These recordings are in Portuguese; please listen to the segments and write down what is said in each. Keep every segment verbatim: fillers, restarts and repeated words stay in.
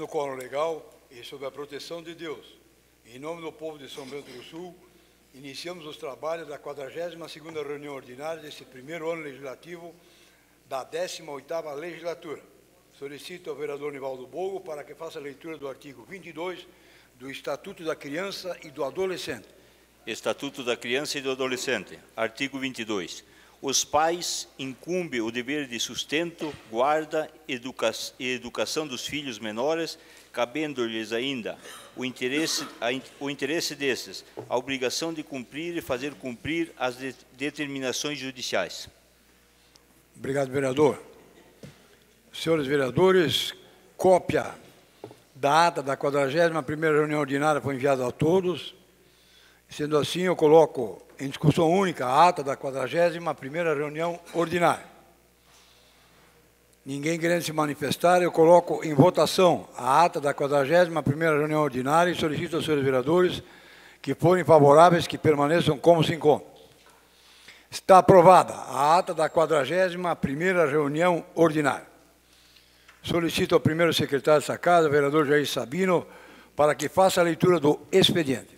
no coro legal e sob a proteção de Deus, em nome do povo de São Bento do Sul, iniciamos os trabalhos da quadragésima segunda reunião ordinária deste primeiro ano legislativo da décima oitava legislatura. Solicito ao vereador Nivaldo Bogo para que faça a leitura do artigo vinte e dois do Estatuto da Criança e do Adolescente. Estatuto da Criança e do Adolescente. Artigo vinte e dois. Os pais incumbem o dever de sustento, guarda educa e educação dos filhos menores, cabendo-lhes ainda o interesse, a, o interesse desses, a obrigação de cumprir e fazer cumprir as de, determinações judiciais. Obrigado, vereador. Senhores vereadores, cópia da ata da quadragésima primeira reunião ordinária foi enviada a todos. Sendo assim, eu coloco em discussão única a ata da quadragésima primeira reunião ordinária. Ninguém querendo se manifestar, eu coloco em votação a ata da quadragésima primeira reunião ordinária e solicito aos senhores vereadores que forem favoráveis que permaneçam como se encontram. Está aprovada a ata da quadragésima primeira reunião ordinária. Solicito ao primeiro secretário dessa casa, vereador Jair Sabino, para que faça a leitura do expediente.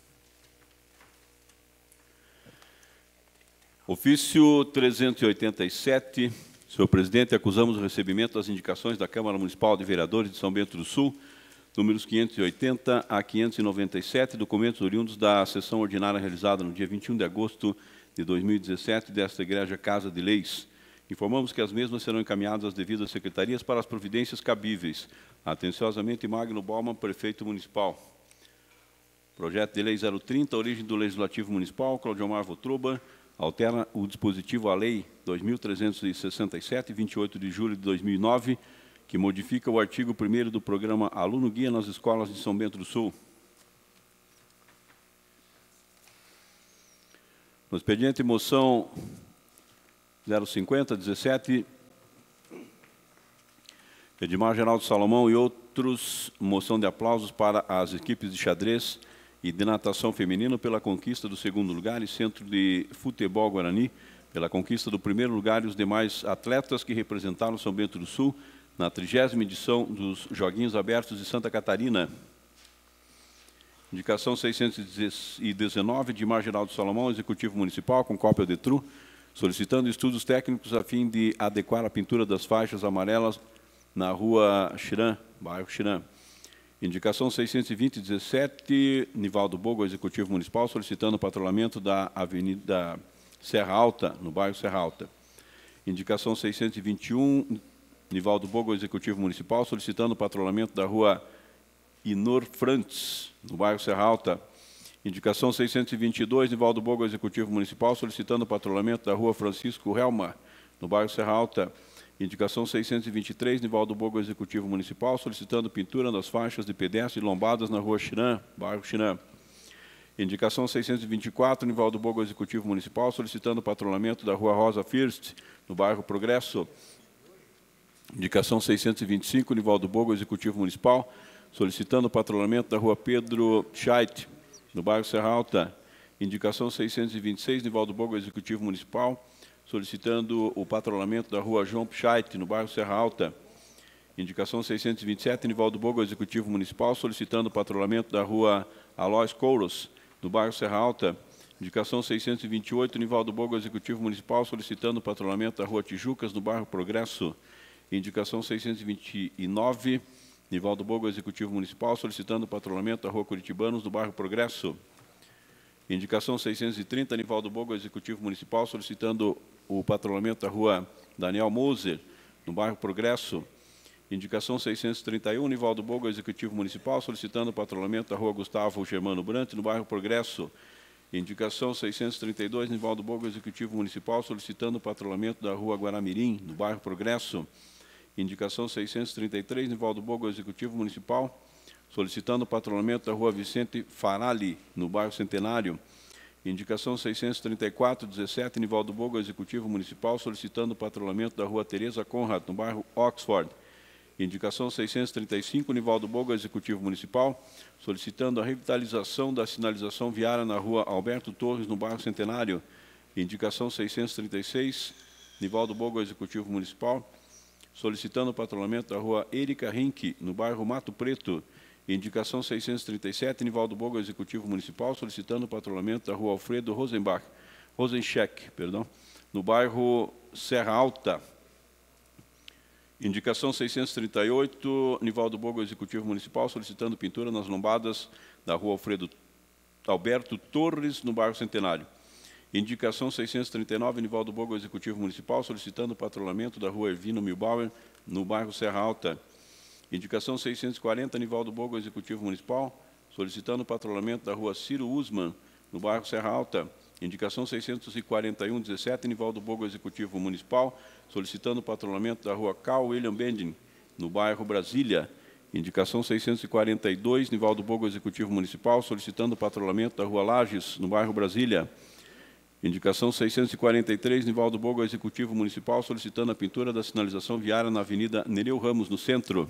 Ofício trezentos e oitenta e sete, senhor presidente, acusamos o recebimento das indicações da Câmara Municipal de Vereadores de São Bento do Sul, números quinhentos e oitenta a quinhentos e noventa e sete, documentos oriundos da sessão ordinária realizada no dia vinte e um de agosto de dois mil e dezessete desta Igreja Casa de Leis. Informamos que as mesmas serão encaminhadas às devidas secretarias para as providências cabíveis. Atenciosamente, Magno Bauman, prefeito municipal. Projeto de Lei zero trinta, origem do Legislativo Municipal, Claudiomar Votruba, altera o dispositivo à Lei dois mil trezentos e sessenta e sete, vinte e oito de julho de dois mil e nove, que modifica o artigo primeiro do programa Aluno Guia nas Escolas de São Bento do Sul. No expediente, moção zero cinquenta, dezessete, Edmar Geraldo Salomão e outros, moção de aplausos para as equipes de xadrez e de natação feminino pela conquista do segundo lugar e Centro de Futebol Guarani pela conquista do primeiro lugar e os demais atletas que representaram São Bento do Sul na trigésima edição dos Joguinhos Abertos de Santa Catarina. Indicação seiscentos e dezenove de Edmar Geraldo Salomão, Executivo Municipal, com cópia de tru, solicitando estudos técnicos a fim de adequar a pintura das faixas amarelas na rua Xiran, bairro Xiran. Indicação seiscentos e vinte, dezessete, Nivaldo Bogo, Executivo Municipal, solicitando o patrulhamento da Avenida Serra Alta, no bairro Serra Alta. Indicação seiscentos e vinte e um, Nivaldo Bogo, Executivo Municipal, solicitando o patrulhamento da rua Inor Frantz, no bairro Serra Alta. Indicação seiscentos e vinte e dois, Nivaldo Bogo, Executivo Municipal, solicitando o patrulhamento da rua Francisco Helma, no bairro Serra Alta. Indicação seiscentos e vinte e três, Nivaldo Bogo, Executivo Municipal, solicitando pintura das faixas de pedestre e lombadas na rua Xiran, bairro Xiran. Indicação seiscentos e vinte e quatro, Nivaldo Bogo, Executivo Municipal, solicitando o patrulhamento da rua Rosa First, no bairro Progresso. Indicação seiscentos e vinte e cinco, Nivaldo Bogo, Executivo Municipal, solicitando o patrulhamento da rua Pedro Scheidt, no bairro Serra Alta. Indicação seiscentos e vinte e seis, Nivaldo Bogo, Executivo Municipal, solicitando o patrulhamento da rua João Pichait, no bairro Serra Alta. Indicação seiscentos e vinte e sete, Nivaldo Bogo, Executivo Municipal, solicitando o patrulhamento da rua Alois Couros, no bairro Serra Alta. Indicação seiscentos e vinte e oito, Nivaldo Bogo, Executivo Municipal, solicitando o patrulhamento da rua Tijucas, no bairro Progresso. Indicação seiscentos e vinte e nove, Nivaldo Bogo, Executivo Municipal, solicitando o patrulhamento da rua Curitibanos, no bairro Progresso. Indicação seiscentos e trinta, Nivaldo Bogo, Executivo Municipal, solicitando o patrulhamento da rua Daniel Moser, no bairro Progresso. Indicação seiscentos e trinta e um, Nivaldo Bogo, Executivo Municipal, solicitando o patrulhamento da rua Gustavo Germano Brant, no bairro Progresso. Indicação seiscentos e trinta e dois, Nivaldo Bogo, Executivo Municipal, solicitando o patrulhamento da rua Guaramirim, no bairro Progresso. Indicação seiscentos e trinta e três, Nivaldo Bogo, Executivo Municipal, solicitando o patrulhamento da rua Vicente Farali, no bairro Centenário. Indicação seiscentos e trinta e quatro, dezessete, Nivaldo Bogo, Executivo Municipal, solicitando o patrulhamento da rua Tereza Conrad, no bairro Oxford. Indicação seiscentos e trinta e cinco, Nivaldo Bogo, Executivo Municipal, solicitando a revitalização da sinalização viária na rua Alberto Torres, no bairro Centenário. Indicação seiscentos e trinta e seis, Nivaldo Bogo, Executivo Municipal, solicitando o patrulhamento da rua Erika Rink, no bairro Mato Preto. Indicação seiscentos e trinta e sete, Nivaldo Bogo, Executivo Municipal, solicitando o patrulhamento da rua Alfredo Rosenbach, Rosencheck, perdão, no bairro Serra Alta. Indicação seiscentos e trinta e oito, Nivaldo Bogo, Executivo Municipal, solicitando pintura nas lombadas da rua Alfredo Alberto Torres, no bairro Centenário. Indicação seiscentos e trinta e nove, Nivaldo Bogo, Executivo Municipal, solicitando o patrulhamento da rua Ervino Milbauer, no bairro Serra Alta. Indicação seiscentos e quarenta, Nivaldo Bogo, Executivo Municipal, solicitando o patrulhamento da rua Ciro Usman, no bairro Serra Alta. Indicação seiscentos e quarenta e um, dezessete, Nivaldo Bogo, Executivo Municipal, solicitando o patrulhamento da rua Carl William Bending, no bairro Brasília. Indicação seiscentos e quarenta e dois, Nivaldo Bogo, Executivo Municipal, solicitando o patrulhamento da rua Lages, no bairro Brasília. Indicação seiscentos e quarenta e três, Nivaldo Bogo, Executivo Municipal, solicitando a pintura da sinalização viária na Avenida Nereu Ramos, no centro.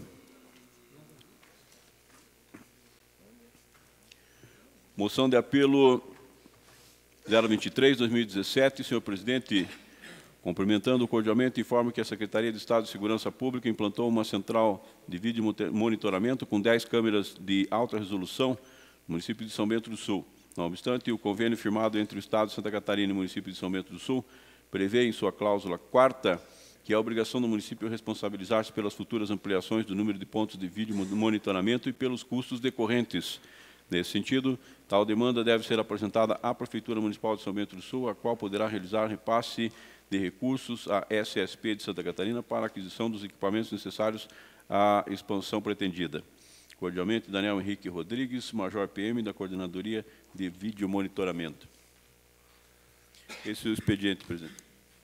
Moção de apelo zero vinte e três, dois mil e dezessete, senhor presidente, cumprimentando cordialmente, informo que a Secretaria de Estado de Segurança Pública implantou uma central de vídeo monitoramento com dez câmeras de alta resolução no município de São Bento do Sul. Não obstante, o convênio firmado entre o Estado de Santa Catarina e o município de São Bento do Sul prevê em sua cláusula quarta que é a obrigação do município responsabilizar-se pelas futuras ampliações do número de pontos de vídeo monitoramento e pelos custos decorrentes. Nesse sentido, tal demanda deve ser apresentada à Prefeitura Municipal de São Bento do Sul, a qual poderá realizar repasse de recursos à S S P de Santa Catarina para a aquisição dos equipamentos necessários à expansão pretendida. Cordialmente, Daniel Henrique Rodrigues, Major P M da Coordenadoria de Vídeo Monitoramento. Esse é o expediente, presidente.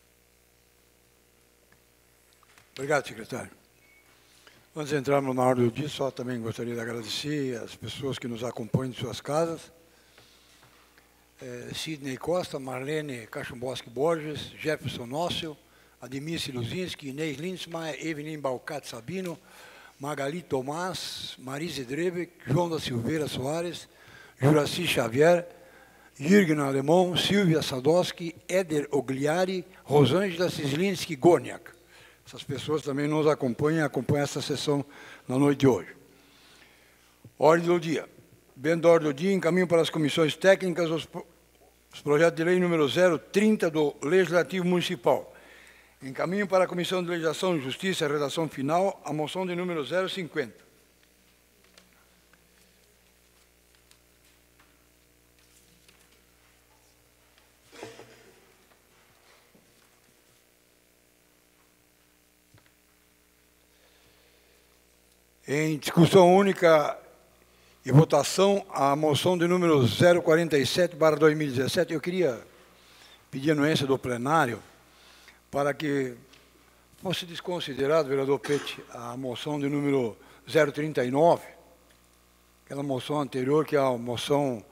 Obrigado, secretário. Antes de entrarmos na ordem do dia, só também gostaria de agradecer as pessoas que nos acompanham em suas casas. É, Sidney Costa, Marlene Cachumboski Borges, Jefferson Nócel, Ademir Siluzinski, Inês Lindsmayer, Evelyn Balcat Sabino, Magali Tomás, Marise Drebeck, João da Silveira Soares, Juraci Xavier, Jürgen Alemão, Silvia Sadowski, Éder Ogliari, Rosângela Cislinski Gorniak. Essas pessoas também nos acompanham, acompanham essa sessão na noite de hoje. Ordem do dia. Dentro da ordem do dia, encaminho para as comissões técnicas os, os projetos de lei número zero trinta do Legislativo Municipal. Encaminho para a Comissão de Legislação e Justiça, a redação final, a moção de número zero cinquenta. Em discussão única e votação, a moção de número zero quarenta e sete barra dois mil e dezessete, eu queria pedir a anuência do plenário para que fosse desconsiderado, vereador Pete, a moção de número zero trinta e nove, aquela moção anterior, que é a moção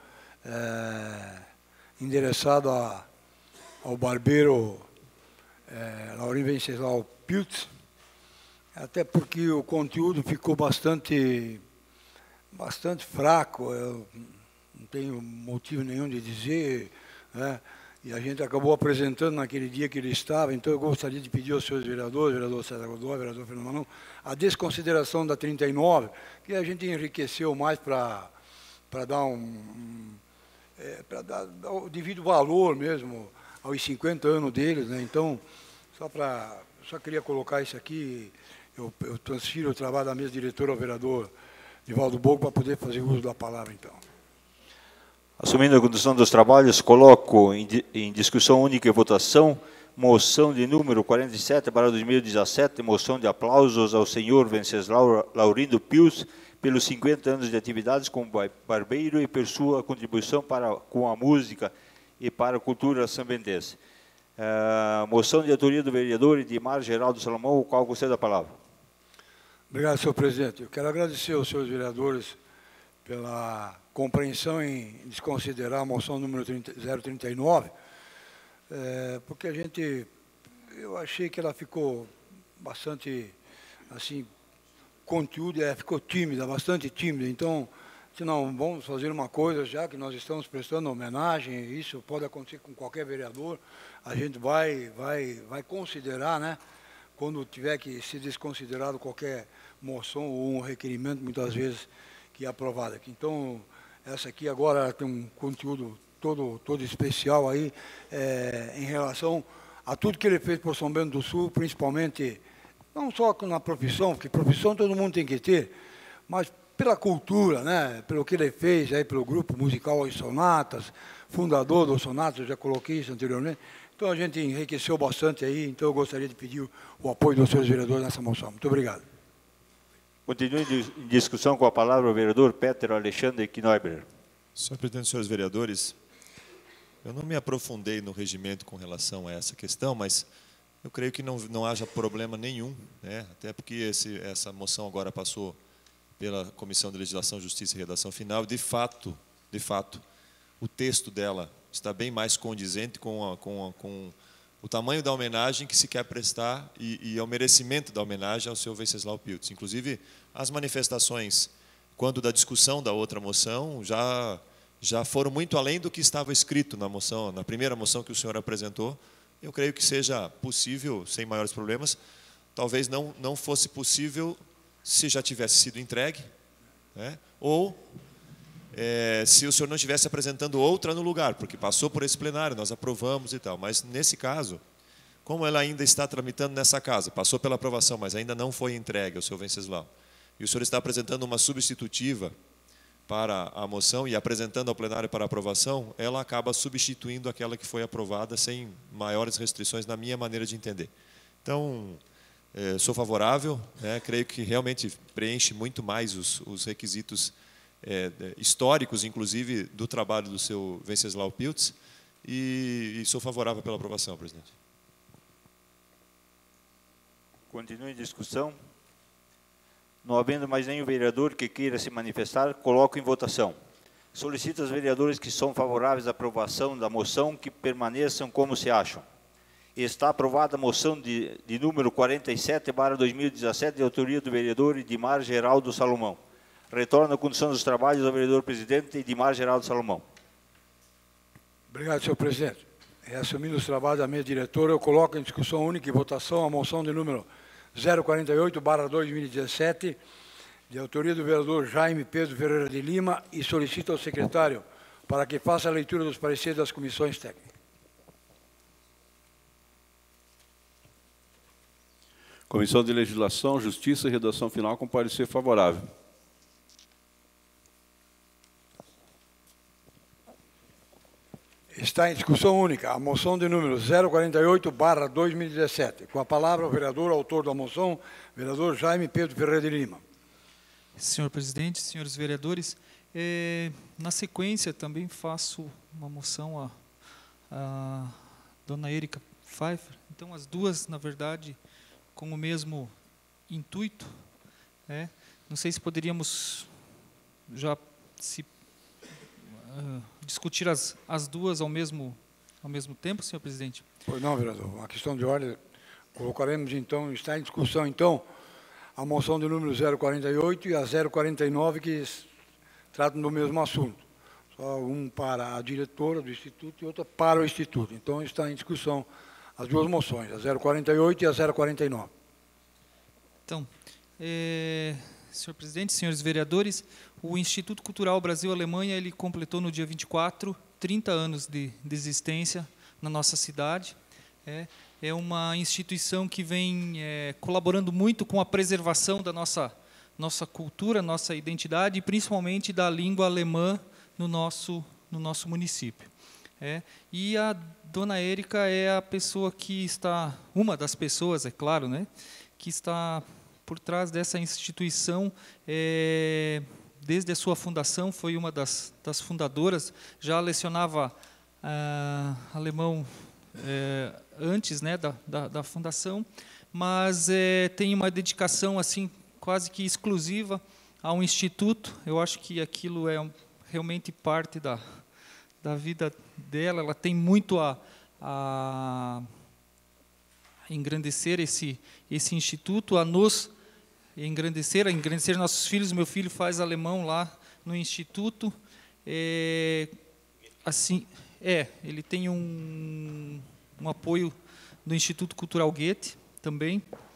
é, endereçada a, ao barbeiro é, Laurinho Venceslau Piltz, até porque o conteúdo ficou bastante, bastante fraco, eu não tenho motivo nenhum de dizer, né? E a gente acabou apresentando naquele dia que ele estava, então eu gostaria de pedir aos senhores vereadores, vereador César Godoy, vereador Fernando Manão, a desconsideração da trinta e nove, que a gente enriqueceu mais para para dar um, um é, para dar, dar o devido valor mesmo aos cinquenta anos deles, né? Então, só para, só queria colocar isso aqui. Eu, eu transfiro o trabalho da mesa diretora ao vereador Nivaldo Bogo para poder fazer uso da palavra, então. Assumindo a condução dos trabalhos, coloco em, em discussão única e votação moção de número quarenta e sete para dois mil e dezessete, moção de aplausos ao senhor Venceslau Laurindo Pius pelos cinquenta anos de atividades como barbeiro e por sua contribuição para, com a música e para a cultura sambentense. Uh, moção de autoria do vereador Edmar Geraldo Salomão, o qual gostaria da palavra. Obrigado, senhor presidente. Eu quero agradecer aos senhores vereadores pela compreensão em desconsiderar a moção número zero trinta e nove, é, porque a gente, eu achei que ela ficou bastante, assim, conteúdo, é, ficou tímida, bastante tímida. Então, se não, vamos fazer uma coisa, já que nós estamos prestando homenagem, isso pode acontecer com qualquer vereador, a gente vai, vai, vai considerar, né, quando tiver que ser desconsiderado qualquer moção ou um requerimento, muitas vezes, que é aprovado aqui. Então, essa aqui agora tem um conteúdo todo, todo especial aí, é, em relação a tudo que ele fez por São Bento do Sul, principalmente, não só na profissão, porque profissão todo mundo tem que ter, mas pela cultura, né, pelo que ele fez aí pelo grupo musical Os Sonatas, fundador do Sonatas, eu já coloquei isso anteriormente. Então a gente enriqueceu bastante aí, então eu gostaria de pedir o, o apoio dos senhores vereadores nessa moção. Muito obrigado. Continue em discussão com a palavra o vereador Peter Alexandre Kneuber. Senhor presidente, senhores vereadores, eu não me aprofundei no regimento com relação a essa questão, mas eu creio que não, não haja problema nenhum, né? Até porque esse, essa moção agora passou pela Comissão de Legislação, Justiça e Redação Final, de fato, de fato, o texto dela está bem mais condizente com, a, com, a, com o tamanho da homenagem que se quer prestar e, e ao merecimento da homenagem ao senhor Venceslau Piltz. Inclusive, as manifestações, quando da discussão da outra moção, já, já foram muito além do que estava escrito na moção, na primeira moção que o senhor apresentou. Eu creio que seja possível, sem maiores problemas. Talvez não, não fosse possível se já tivesse sido entregue, né? Ou é, se o senhor não estivesse apresentando outra no lugar, porque passou por esse plenário, nós aprovamos e tal. Mas, nesse caso, como ela ainda está tramitando nessa casa, passou pela aprovação, mas ainda não foi entregue ao senhor Venceslau, e o senhor está apresentando uma substitutiva para a moção e apresentando ao plenário para aprovação, ela acaba substituindo aquela que foi aprovada sem maiores restrições, na minha maneira de entender. Então, é, sou favorável, né, creio que realmente preenche muito mais os, os requisitos é, históricos, inclusive, do trabalho do seu Venceslau Piltz, e, e sou favorável pela aprovação, presidente. Continue em discussão. Não havendo mais nenhum vereador que queira se manifestar, coloco em votação. Solicito aos vereadores que são favoráveis à aprovação da moção que permaneçam como se acham. Está aprovada a moção de, de número quarenta e sete barra dois mil e dezessete, de autoria do vereador Edmar Geraldo Salomão. Retorno à condução dos trabalhos ao vereador presidente Edmar Geraldo Salomão. Obrigado, senhor presidente. Assumindo os trabalhos da mesa diretora, eu coloco em discussão única e votação a moção de número zero quarenta e oito barra dois mil e dezessete, de autoria do vereador Jaime Pedro Ferreira de Lima, e solicito ao secretário para que faça a leitura dos pareceres das comissões técnicas. Comissão de Legislação, Justiça e Redação Final, com parecer favorável. Está em discussão única a moção de número zero quarenta e oito barra dois mil e dezessete. Com a palavra o vereador, autor da moção, vereador Jaime Pedro Ferreira de Lima. Senhor presidente, senhores vereadores, é, na sequência também faço uma moção a, a dona Érica Pfeiffer. Então, as duas, na verdade, com o mesmo intuito. É, não sei se poderíamos já se Uh, discutir as, as duas ao mesmo, ao mesmo tempo, senhor presidente? Pois não, vereador. Uma questão de ordem. Colocaremos, então, está em discussão, então, a moção de número zero quarenta e oito e a zero quarenta e nove, que tratam do mesmo assunto. Só um para a diretora do Instituto e outra para o Instituto. Então, está em discussão as duas moções, a zero quarenta e oito e a zero quarenta e nove. Então, é, senhor presidente, senhores vereadores, o Instituto Cultural Brasil-Alemanha, ele completou no dia vinte e quatro, trinta anos de, de existência na nossa cidade. É, é uma instituição que vem é, colaborando muito com a preservação da nossa, nossa cultura, nossa identidade, e principalmente da língua alemã no nosso, no nosso município. É, e a dona Érica é a pessoa que está, uma das pessoas, é claro, né, que está por trás dessa instituição, é, desde a sua fundação, foi uma das, das fundadoras, já lecionava ah, alemão é, antes, né, da, da, da fundação, mas é, tem uma dedicação assim quase que exclusiva ao Instituto. Eu acho que aquilo é um, realmente parte da, da vida dela. Ela tem muito a, a engrandecer esse, esse Instituto, a nos engrandecer, a engrandecer nossos filhos. Meu filho faz alemão lá no Instituto. É, assim, é, ele tem um, um apoio do Instituto Cultural Goethe também.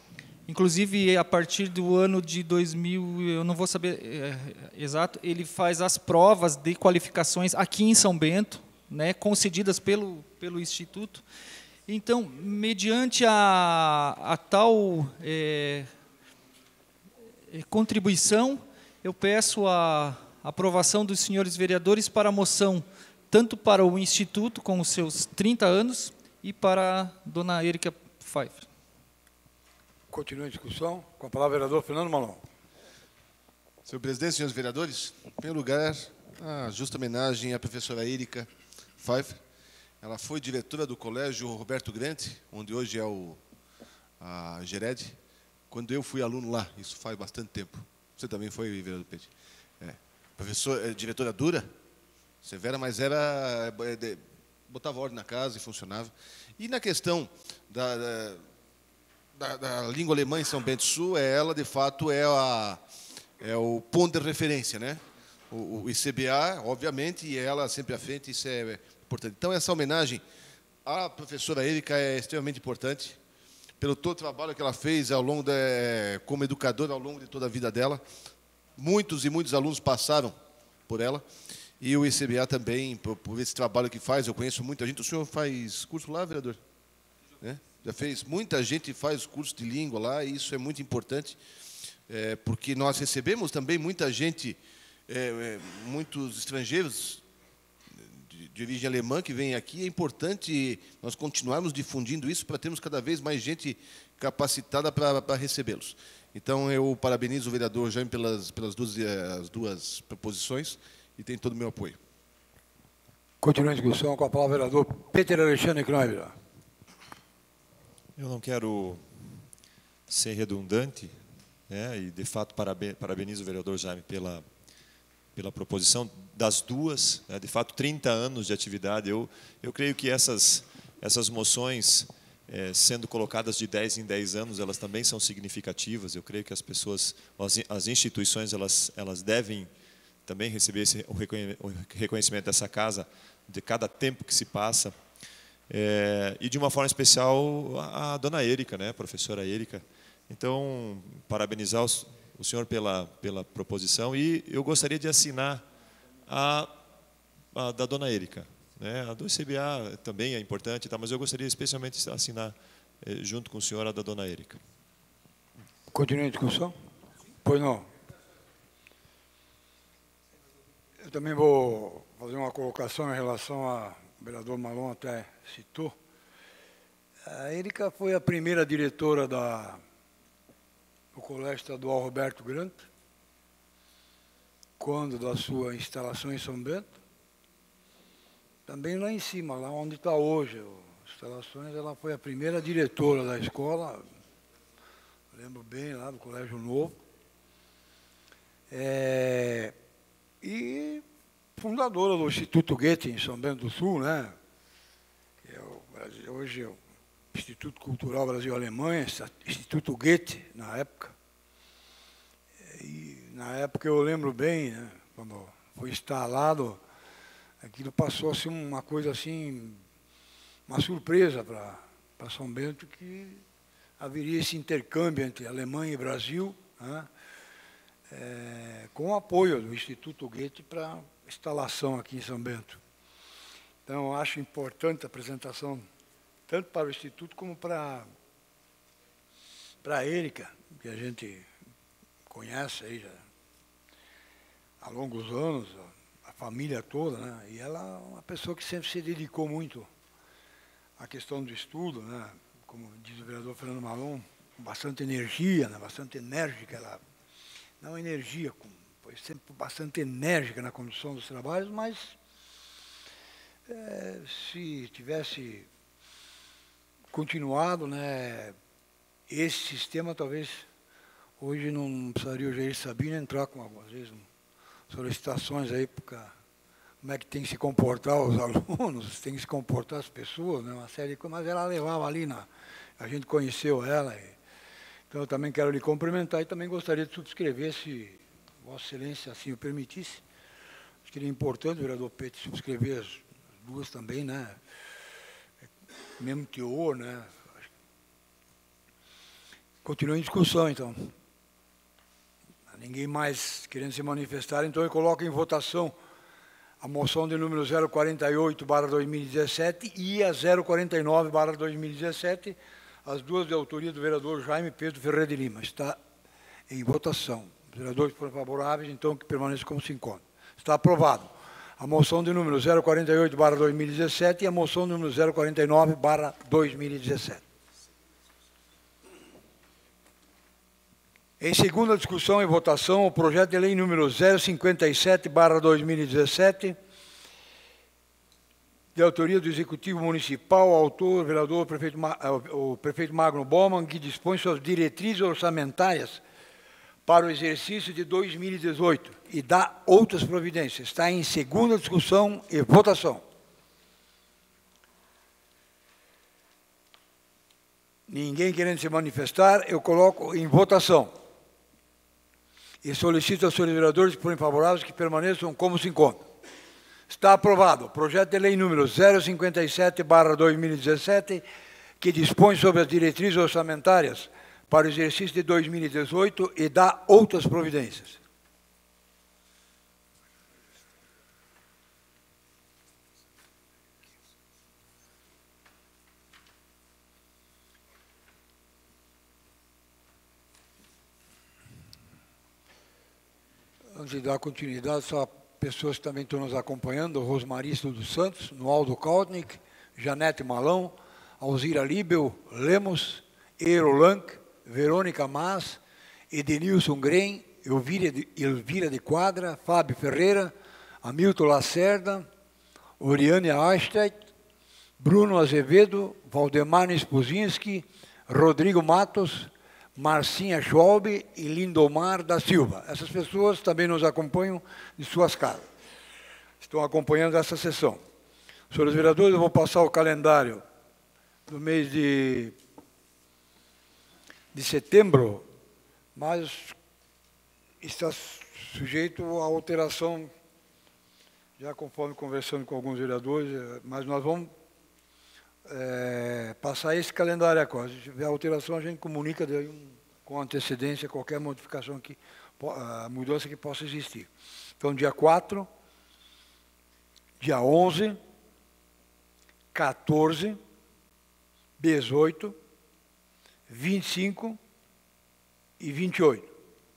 inclusive, a partir do ano de dois mil, eu não vou saber é, exato, ele faz as provas de qualificações aqui em São Bento, né, concedidas pelo, pelo Instituto. Então, mediante a, a tal é, contribuição, eu peço a aprovação dos senhores vereadores para a moção, tanto para o Instituto, com os seus trinta anos, e para a dona Érica Pfeiffer. Continua a discussão. Com a palavra, o vereador Fernando Malon. Senhor presidente, senhores vereadores, em primeiro lugar, a justa homenagem à professora Érica Pfeiffer. Ela foi diretora do Colégio Roberto Grande, onde hoje é o, a Gered, quando eu fui aluno lá, isso faz bastante tempo. Você também foi, vereador Pete? É. Professor, é, diretora dura, severa, mas era, é, de, botava ordem na casa e funcionava. E na questão da, da, da, da língua alemã em São Bento do Sul, é, ela, de fato, é, a, é o ponto de referência, né? O, o I C B A, obviamente, e ela sempre à frente, isso é importante. Então, essa homenagem à professora Érica é extremamente importante, pelo todo o trabalho que ela fez ao longo da, como educadora ao longo de toda a vida dela. Muitos e muitos alunos passaram por ela, e o I C B A também, por, por esse trabalho que faz. Eu conheço muita gente. O senhor faz curso lá, vereador? É? Já fez? Muita gente faz curso de língua lá, e isso é muito importante, é, porque nós recebemos também muita gente, é, é, muitos estrangeiros de, de origem alemã que vêm aqui. É importante nós continuarmos difundindo isso para termos cada vez mais gente capacitada para, para recebê-los. Então, eu parabenizo o vereador Jaime pelas, pelas duas, as duas proposições e tem todo o meu apoio. Continua a discussão. Com a palavra, o vereador Peter Alexandre Knoibler. Eu não quero ser redundante, né, e, de fato, parabenizo o vereador Jaime pela, pela proposição das duas, né, de fato, trinta anos de atividade. Eu, eu creio que essas, essas moções, é, sendo colocadas de dez em dez anos, elas também são significativas. Eu creio que as pessoas, as, as instituições, elas, elas devem também receber esse, o reconhecimento dessa casa, de cada tempo que se passa. É, e, de uma forma especial, a, a dona Érica, né, a professora Érica. Então, parabenizar os, o senhor pela, pela proposição, e eu gostaria de assinar a, a da dona Érica. Né? A do I C B A também é importante, tá? Mas eu gostaria especialmente de assinar, eh, junto com o senhor, a da dona Érica. Continua a discussão? Pois não. Eu também vou fazer uma colocação em relação ao vereador Malon, até citou. A Érica foi a primeira diretora da, do Colégio Estadual Roberto Grande, quando da sua instalação em São Bento. Também lá em cima, lá onde está hoje as instalações, ela foi a primeira diretora da escola, lembro bem, lá do Colégio Novo. É, e fundadora do Instituto Goethe em São Bento do Sul, né? Que é o, hoje é o Instituto Cultural Brasil-Alemanha, Instituto Goethe, na época. E na época eu lembro bem, né, quando foi instalado, aquilo passou a ser uma coisa assim, uma surpresa para para São Bento, que haveria esse intercâmbio entre Alemanha e Brasil, né, é, com o apoio do Instituto Goethe para instalação aqui em São Bento. Então, eu acho importante a apresentação, tanto para o Instituto como para, para a Érica, que a gente conhece aí já há longos anos, a família toda, né? E ela é uma pessoa que sempre se dedicou muito à questão do estudo, né? Como diz o vereador Fernando Malon, com bastante energia, né? Bastante enérgica, ela, não energia, com, foi sempre bastante enérgica na condução dos trabalhos, mas é, se tivesse continuado, né, esse sistema, talvez hoje não precisaria o Jair Sabino entrar com algumas vezes solicitações aí, porque como é que tem que se comportar os alunos, tem que se comportar as pessoas, né, uma série de coisas, mas ela levava ali, na, a gente conheceu ela, e, então eu também quero lhe cumprimentar e também gostaria de subscrever, se Vossa Excelência assim o permitisse. Acho que seria importante o vereador Pete subscrever as duas também, né, mesmo teor, né. Continua em discussão, então. Ninguém mais querendo se manifestar, então eu coloco em votação a moção de número zero quarenta e oito barra dois mil e dezessete e a zero quarenta e nove barra dois mil e dezessete, as duas de autoria do vereador Jaime Pedro Ferreira de Lima. Está em votação. Os vereadores foram favoráveis, então que permaneça como se encontra. Está aprovado a moção de número zero quarenta e oito barra dois mil e dezessete e a moção de número zero quarenta e nove barra dois mil e dezessete. Em segunda discussão e votação, o projeto de lei número zero cinquenta e sete barra dois mil e dezessete, de autoria do Executivo Municipal, autor, vereador, prefeito, o prefeito Magno Baumann, que dispõe suas diretrizes orçamentárias para o exercício de dois mil e dezoito e dá outras providências. Está em segunda discussão e votação. Ninguém querendo se manifestar, eu coloco em votação. E solicito aos senhores vereadores que forem favoráveis que permaneçam como se encontram. Está aprovado o projeto de lei número zero cinquenta e sete barra dois mil e dezessete, que dispõe sobre as diretrizes orçamentárias para o exercício de dois mil e dezoito e dá outras providências. Antes de dar continuidade, só pessoas que também estão nos acompanhando: Rosmarista dos Santos, Noaldo Kaltnick, Janete Malão, Alzira Libel, Lemos, Eero Lank, Verônica Mas, Edenilson Grem, Elvira de, Elvira de Quadra, Fábio Ferreira, Hamilton Lacerda, Oriane Astedt, Bruno Azevedo, Valdemar Nespozinski, Rodrigo Matos, Marcinha Schwalbe e Lindomar da Silva. Essas pessoas também nos acompanham de suas casas. Estão acompanhando essa sessão. Senhores vereadores, eu vou passar o calendário do mês de, de setembro, mas está sujeito a alteração, já conforme conversando com alguns vereadores, mas nós vamos É, passar esse calendário agora. Se tiver alteração, a gente comunica daí, um, com antecedência qualquer modificação, que, a mudança que possa existir. Então, dia quatro, dia onze, quatorze, dezoito, vinte e cinco e vinte e oito.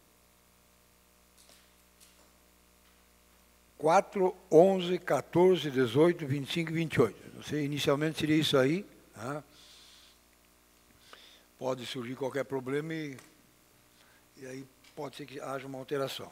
quatro, onze, quatorze, dezoito, vinte e cinco e vinte e oito. Não sei, inicialmente seria isso aí. Tá? Pode surgir qualquer problema e, e aí pode ser que haja uma alteração.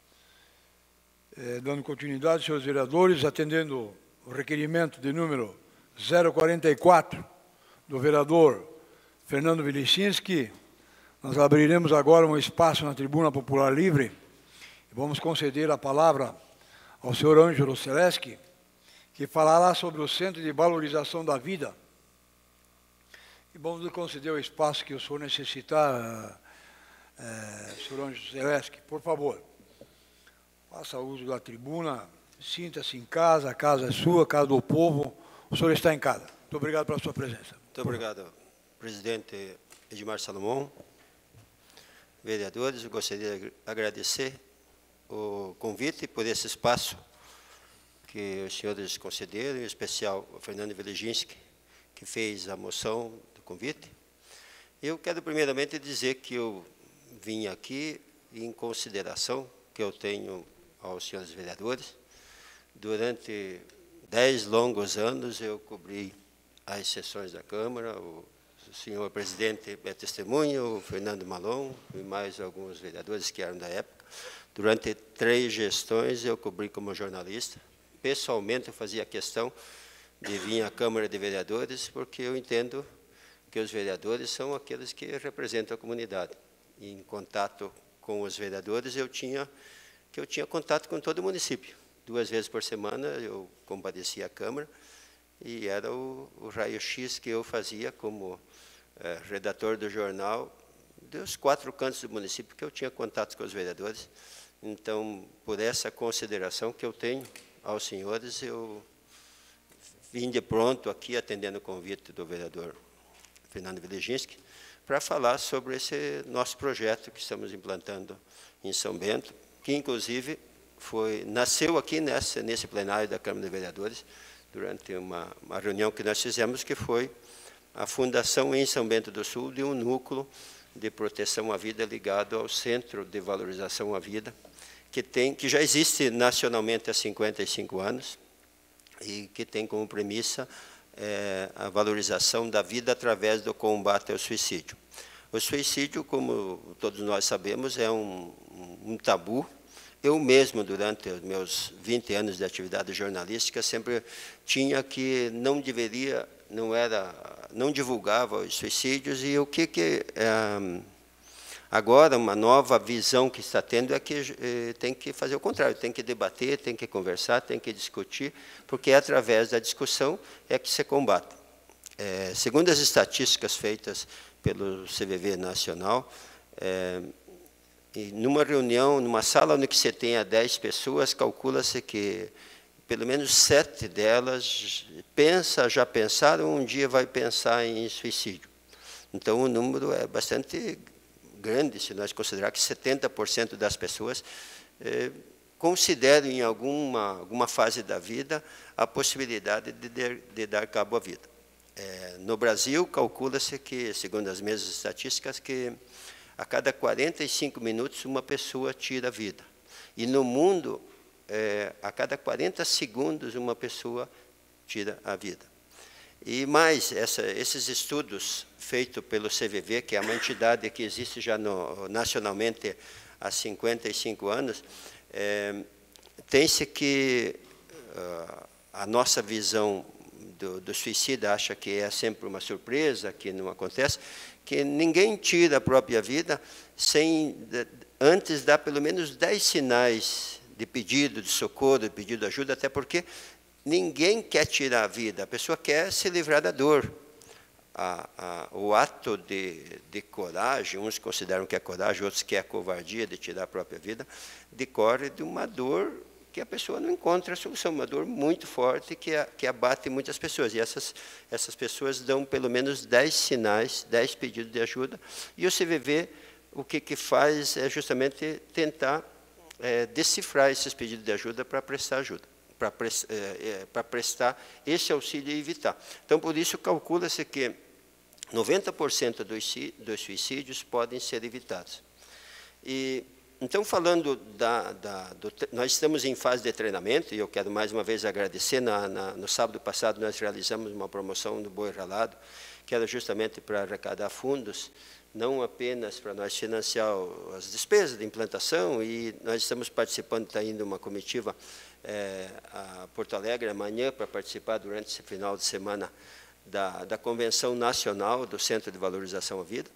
É, dando continuidade, senhores vereadores, atendendo o requerimento de número zero quarenta e quatro do vereador Fernando Vilichinski, nós abriremos agora um espaço na Tribuna Popular Livre e vamos conceder a palavra ao senhor Ângelo Seleschi, que falará sobre o Centro de Valorização da Vida. E vamos lhe conceder o espaço que o senhor necessitar, é, senhor Ângelo Seleschi, por favor. Faça uso da tribuna, sinta-se em casa, a casa é sua, a casa do povo, o senhor está em casa. Muito obrigado pela sua presença. Muito obrigado, presidente Edmar Salomão. Vereadores, eu gostaria de agradecer o convite por esse espaço que os senhores concederam, em especial o Fernando Vilichinski, que fez a moção do convite. Eu quero primeiramente dizer que eu vim aqui em consideração que eu tenho aos senhores vereadores. Durante dez longos anos eu cobri as sessões da Câmara, o senhor presidente é testemunha, o Fernando Malão e mais alguns vereadores que eram da época. Durante três gestões eu cobri como jornalista. Pessoalmente eu fazia questão de vir à Câmara de Vereadores, porque eu entendo que os vereadores são aqueles que representam a comunidade. E em contato com os vereadores eu tinha que eu tinha contato com todo o município. Duas vezes por semana eu comparecia à Câmara e era o, o raio-x que eu fazia como eh, redator do jornal dos quatro cantos do município, que eu tinha contato com os vereadores. Então, por essa consideração que eu tenho aos senhores, eu vim de pronto aqui, atendendo o convite do vereador Fernando Vilichinski, para falar sobre esse nosso projeto que estamos implantando em São Bento, que, inclusive, foi, nasceu aqui nesse, nesse plenário da Câmara de Vereadores, durante uma, uma reunião que nós fizemos, que foi a fundação em São Bento do Sul de um núcleo de proteção à vida ligado ao Centro de Valorização à Vida, que, tem, que já existe nacionalmente há cinquenta e cinco anos e que tem como premissa é, a valorização da vida através do combate ao suicídio. O suicídio, como todos nós sabemos, é um, um tabu. Eu mesmo, durante os meus vinte anos de atividade jornalística, sempre tinha que não deveria, não era, não divulgava os suicídios, e o que que é, agora uma nova visão que está tendo é que eh, tem que fazer o contrário, tem que debater, tem que conversar, tem que discutir, porque é através da discussão é que se combate. É, segundo as estatísticas feitas pelo C V V Nacional, é, e numa reunião, numa sala onde você tenha dez pessoas, calcula-se que pelo menos sete delas pensa, já pensaram, um dia vai pensar em suicídio. Então, o número é bastante grande, se nós considerar que setenta por cento das pessoas eh, consideram em alguma, alguma fase da vida a possibilidade de, de, de dar cabo à vida. É, no Brasil, calcula-se que, segundo as mesmas estatísticas, que a cada quarenta e cinco minutos uma pessoa tira a vida. E no mundo, é, a cada quarenta segundos uma pessoa tira a vida. E mais, essa, esses estudos feitos pelo C V V, que é uma entidade que existe já no, nacionalmente há cinquenta e cinco anos, é, tem-se que uh, a nossa visão do, do suicida acha que é sempre uma surpresa, que não acontece, que ninguém tira a própria vida sem antes dar pelo menos dez sinais de pedido de socorro, de pedido de ajuda, até porque ninguém quer tirar a vida, a pessoa quer se livrar da dor. A, a, o ato de, de coragem, uns consideram que é coragem, outros que é covardia de tirar a própria vida, decorre de uma dor que a pessoa não encontra a solução, uma dor muito forte que, a, que abate muitas pessoas. E essas, essas pessoas dão pelo menos dez sinais, dez pedidos de ajuda, e o C V V o que, que faz é justamente tentar é, decifrar esses pedidos de ajuda para prestar ajuda, para é, é, prestar esse auxílio e evitar. Então, por isso, calcula-se que noventa por cento dos, dos suicídios podem ser evitados. E então, falando da, da, do, nós estamos em fase de treinamento, e eu quero mais uma vez agradecer, na, na, no sábado passado nós realizamos uma promoção do Boi Ralado, que era justamente para arrecadar fundos, não apenas para nós financiar as despesas de implantação, e nós estamos participando, está indo uma comitiva é, a Porto Alegre amanhã para participar durante esse final de semana da, da Convenção Nacional do Centro de Valorização à Vida,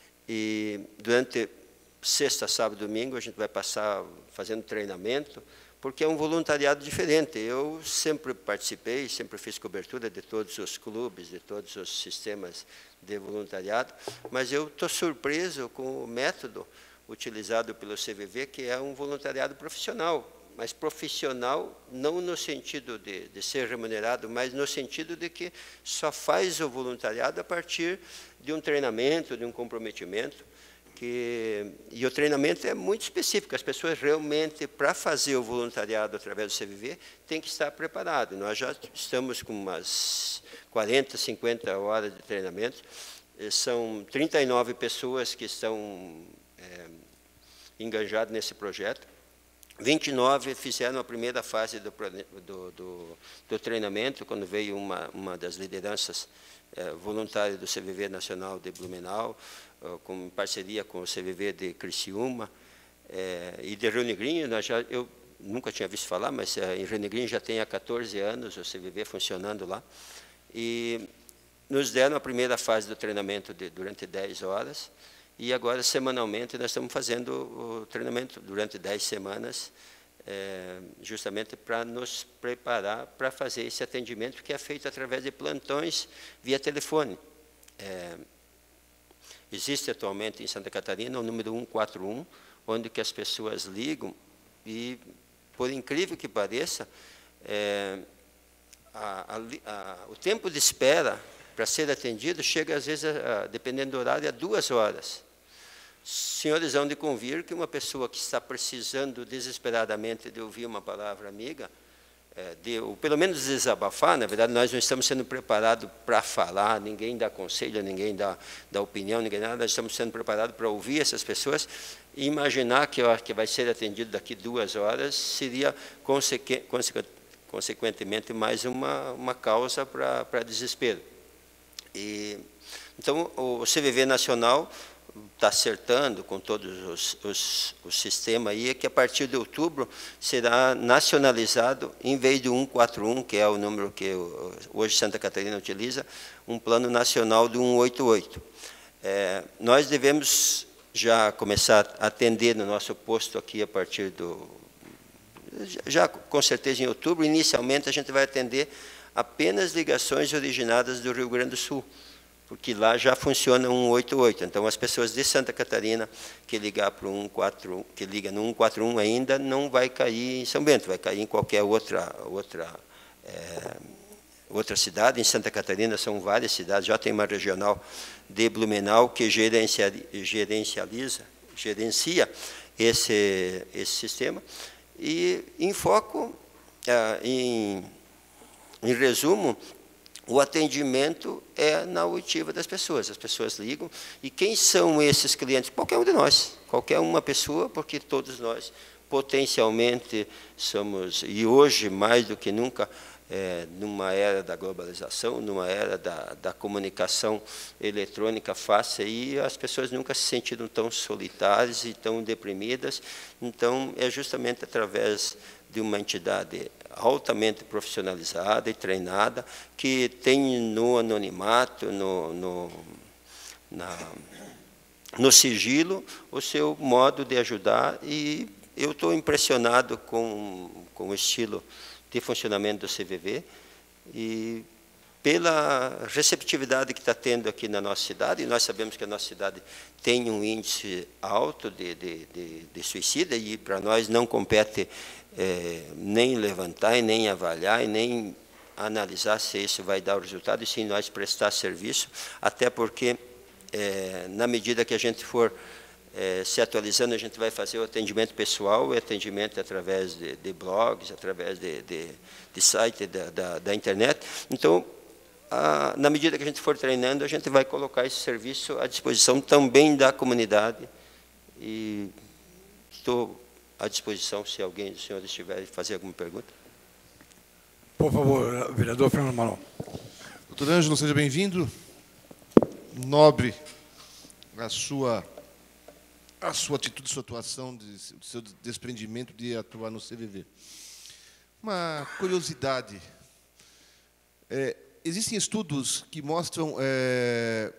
e durante sexta, sábado e domingo, a gente vai passar fazendo treinamento, porque é um voluntariado diferente. Eu sempre participei, sempre fiz cobertura de todos os clubes, de todos os sistemas de voluntariado, mas eu estou surpreso com o método utilizado pelo C V V, que é um voluntariado profissional, mas profissional não no sentido de, de ser remunerado, mas no sentido de que só faz o voluntariado a partir de um treinamento, de um comprometimento. Que, e o treinamento é muito específico, as pessoas realmente, para fazer o voluntariado através do C V V, têm que estar preparadas. Nós já estamos com umas quarenta, cinquenta horas de treinamento, são trinta e nove pessoas que estão é, engajadas nesse projeto, vinte e nove fizeram a primeira fase do, do, do, do treinamento, quando veio uma, uma das lideranças é, voluntárias do C V V Nacional de Blumenau, com parceria com o C V V de Criciúma é, e de Rio Negrinho. Nós já, eu nunca tinha visto falar, mas é, em Rio Negrinho já tem há quatorze anos o C V V funcionando lá. E nos deram a primeira fase do treinamento de, durante dez horas, e agora, semanalmente, nós estamos fazendo o treinamento durante dez semanas, é, justamente para nos preparar para fazer esse atendimento, que é feito através de plantões via telefone. É, Existe atualmente em Santa Catarina o número cento e quarenta e um, onde que as pessoas ligam e, por incrível que pareça, é, a, a, a, o tempo de espera para ser atendido, chega às vezes, a, a, dependendo do horário, a duas horas. Senhores hão de convir que uma pessoa que está precisando desesperadamente de ouvir uma palavra amiga, é, de, ou pelo menos desabafar, na verdade, nós não estamos sendo preparados para falar, ninguém dá conselho, ninguém dá, dá opinião, ninguém nada, nós estamos sendo preparados para ouvir essas pessoas e imaginar que, ó, que vai ser atendido daqui duas horas seria, consequ, consequ, consequentemente, mais uma, uma causa para, para desespero. E, então, o C V V Nacional está acertando com todos os, os, o sistema aí, é que a partir de outubro será nacionalizado, em vez do cento e quarenta e um, que é o número que hoje Santa Catarina utiliza, um plano nacional do cento e oitenta e oito. É, nós devemos já começar a atender no nosso posto aqui a partir do... Já com certeza em outubro, inicialmente a gente vai atender apenas ligações originadas do Rio Grande do Sul, porque lá já funciona o cento e oitenta e oito. Então, as pessoas de Santa Catarina que ligar para o cento e quarenta e um, que liga no cento e quarenta e um ainda, não vai cair em São Bento, vai cair em qualquer outra, outra, é, outra cidade. Em Santa Catarina são várias cidades, já tem uma regional de Blumenau que gerencia, gerencializa, gerencia esse, esse sistema. E, em foco, é, em, em resumo, o atendimento é na oitiva das pessoas. As pessoas ligam. E quem são esses clientes? Qualquer um de nós. Qualquer uma pessoa, porque todos nós potencialmente somos, e hoje mais do que nunca, é, numa era da globalização, numa era da, da comunicação eletrônica fácil, e as pessoas nunca se sentiram tão solitárias e tão deprimidas. Então, é justamente através de uma entidade altamente profissionalizada e treinada, que tem no anonimato, no, no, na, no sigilo, o seu modo de ajudar, e eu estou impressionado com, com o estilo de funcionamento do C V V, e pela receptividade que está tendo aqui na nossa cidade, e nós sabemos que a nossa cidade tem um índice alto de, de, de, de suicídio, e para nós não compete É, nem levantar, e nem avaliar, e nem analisar se isso vai dar o resultado, e sim nós prestar serviço, até porque, é, na medida que a gente for é, se atualizando, a gente vai fazer o atendimento pessoal, o atendimento através de, de blogs, através de, de, de site da, da, da internet. Então, a, na medida que a gente for treinando, a gente vai colocar esse serviço à disposição também da comunidade, e estou à disposição, se alguém dos senhores estiver fazer alguma pergunta. Por favor, vereador Fernando Maron. Doutor Ângelo, seja bem-vindo. Nobre a sua, a sua atitude, sua atuação, de, o seu desprendimento de atuar no C V V. Uma curiosidade. É, existem estudos que mostram é,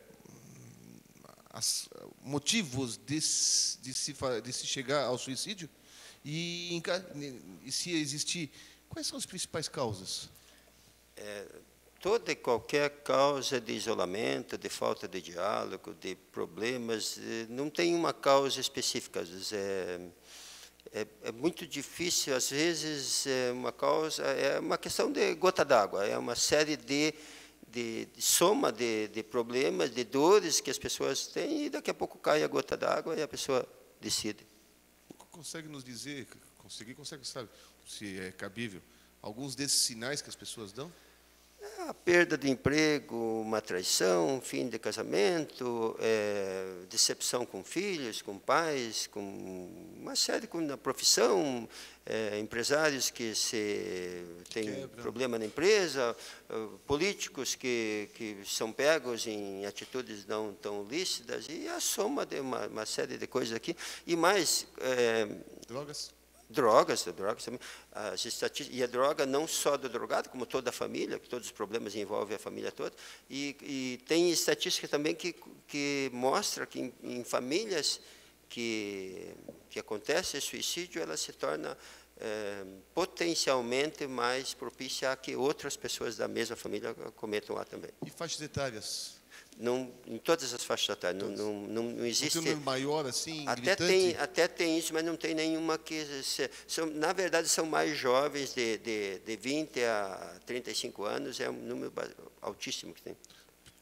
as, motivos de, de, se, de se chegar ao suicídio? E, e se existir, quais são as principais causas? É, toda e qualquer causa de isolamento, de falta de diálogo, de problemas, não tem uma causa específica. Às vezes é, é, é muito difícil, às vezes é uma causa, é uma questão de gota d'água, é uma série de, de, de soma de, de problemas, de dores que as pessoas têm, e daqui a pouco cai a gota d'água e a pessoa decide. Consegue nos dizer, conseguir, consegue, sabe, se é cabível, alguns desses sinais que as pessoas dão? A perda de emprego, uma traição, fim de casamento, é, decepção com filhos, com pais, com uma série com na profissão, é, empresários que se têm Quebra. problema na empresa, políticos que, que são pegos em atitudes não tão lícitas, e a soma de uma, uma série de coisas aqui. E mais... É, drogas? Drogas, drogas também. As estatísticas, e a droga não só do drogado, como toda a família, que todos os problemas envolvem a família toda. E, e tem estatística também que, que mostra que em, em famílias que, que acontece suicídio, ela se torna é, potencialmente mais propícia a que outras pessoas da mesma família cometam lá também. E faixas etárias? Não, em todas as faixas etárias, não, não, não, não existe... Um número maior, assim, até tem, até tem isso, mas não tem nenhuma que... Se, são, na verdade, são mais jovens, de, de, de vinte a trinta e cinco anos, é um número altíssimo que tem.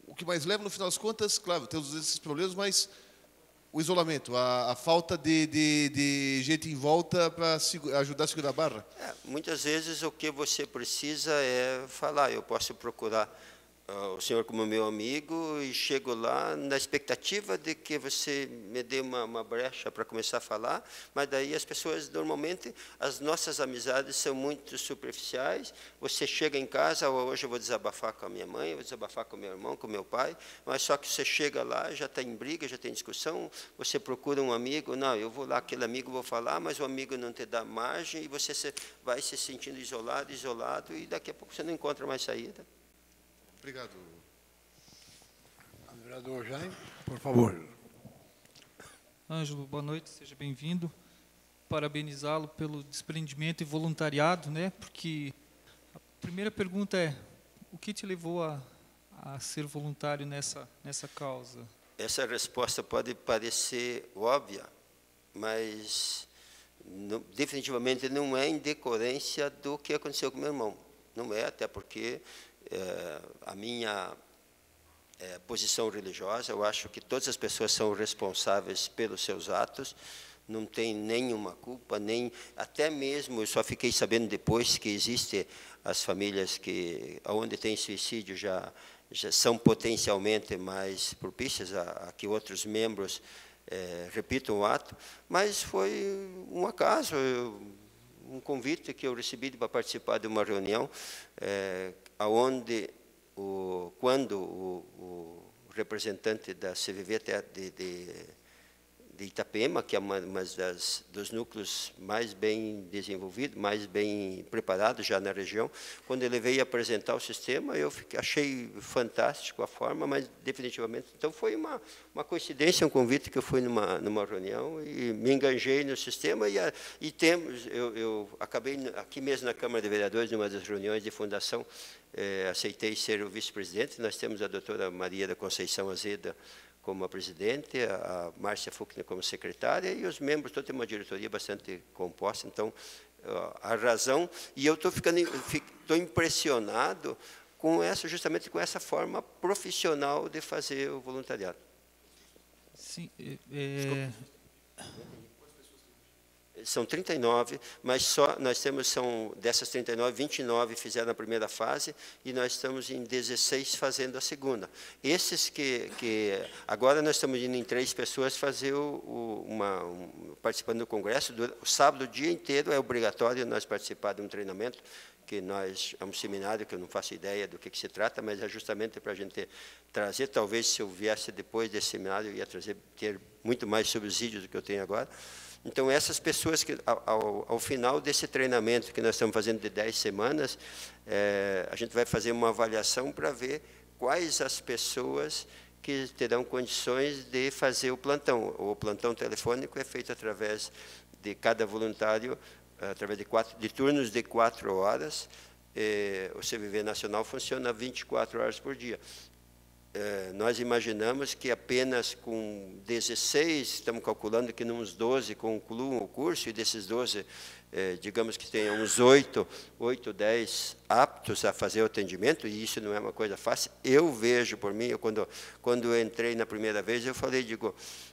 o que mais leva, no final das contas, claro, temos esses problemas, mas o isolamento, a, a falta de, de, de gente em volta para ajudar a segurar a barra. É, muitas vezes o que você precisa é falar, eu posso procurar uh, o senhor como meu amigo e chego lá na expectativa de que você me dê uma, uma brecha para começar a falar, mas daí as pessoas, normalmente, as nossas amizades são muito superficiais, você chega em casa, hoje eu vou desabafar com a minha mãe, eu vou desabafar com o meu irmão, com o meu pai, mas só que você chega lá, já está em briga, já tem discussão, você procura um amigo, não, eu vou lá, aquele amigo vou falar, mas o amigo não te dá margem e você se, vai se sentindo isolado, isolado, e daqui a pouco você não encontra mais saída. Obrigado. Vereador Jaime, por favor. Ângelo, boa noite, seja bem-vindo. Parabenizá-lo pelo desprendimento e voluntariado, né? Porque a primeira pergunta é, o que te levou a, a ser voluntário nessa, nessa causa? Essa resposta pode parecer óbvia, mas não, definitivamente não é em decorrência do que aconteceu com meu irmão. Não é, até porque é, a minha é, posição religiosa, eu acho que todas as pessoas são responsáveis pelos seus atos, não tem nenhuma culpa, nem até mesmo, eu só fiquei sabendo depois que existem as famílias que, onde tem suicídio, já, já são potencialmente mais propícias a, a que outros membros é, repitam o ato, mas foi um acaso, eu, um convite que eu recebi para participar de uma reunião, é, onde, o, quando o, o representante da C V V de, de, de Itapema, que é uma, uma das, dos núcleos mais bem desenvolvidos, mais bem preparados já na região, quando ele veio apresentar o sistema, eu fiquei, achei fantástico a forma, mas definitivamente, então foi uma, uma coincidência, um convite que eu fui numa, numa reunião e me enganjei no sistema e, a, e temos, eu, eu acabei aqui mesmo na Câmara de Vereadores, numa das reuniões de fundação, eh, aceitei ser o vice-presidente, nós temos a doutora Maria da Conceição Azeda como a presidente, a Márcia Fuchner como secretária, e os membros, toda uma diretoria bastante composta, então, a razão, e eu estou ficando, estou impressionado com essa, justamente com essa forma profissional de fazer o voluntariado. Sim, é... São trinta e nove, mas só nós temos, são, dessas trinta e nove, vinte e nove fizeram a primeira fase e nós estamos em dezesseis fazendo a segunda. Esses que, que agora nós estamos indo em três pessoas fazer o, o, uma, um, participando do congresso, do, o sábado o dia inteiro é obrigatório nós participar de um treinamento, que nós, é um seminário que eu não faço ideia do que, que se trata, mas é justamente para a gente trazer, talvez se eu viesse depois desse seminário, eu ia trazer, ter muito mais subsídios do que eu tenho agora. Então, essas pessoas que, ao, ao final desse treinamento que nós estamos fazendo de dez semanas, é, a gente vai fazer uma avaliação para ver quais as pessoas que terão condições de fazer o plantão. O plantão telefônico é feito através de cada voluntário, através de, quatro, de turnos de quatro horas. É, o C V V Nacional funciona vinte e quatro horas por dia. É, nós imaginamos que apenas com dezesseis, estamos calculando que uns doze concluam o curso, e desses doze, é, digamos que tenham uns oito, oito, dez aptos a fazer o atendimento, e isso não é uma coisa fácil. Eu vejo por mim, eu, quando, quando eu entrei na primeira vez, eu falei, digo,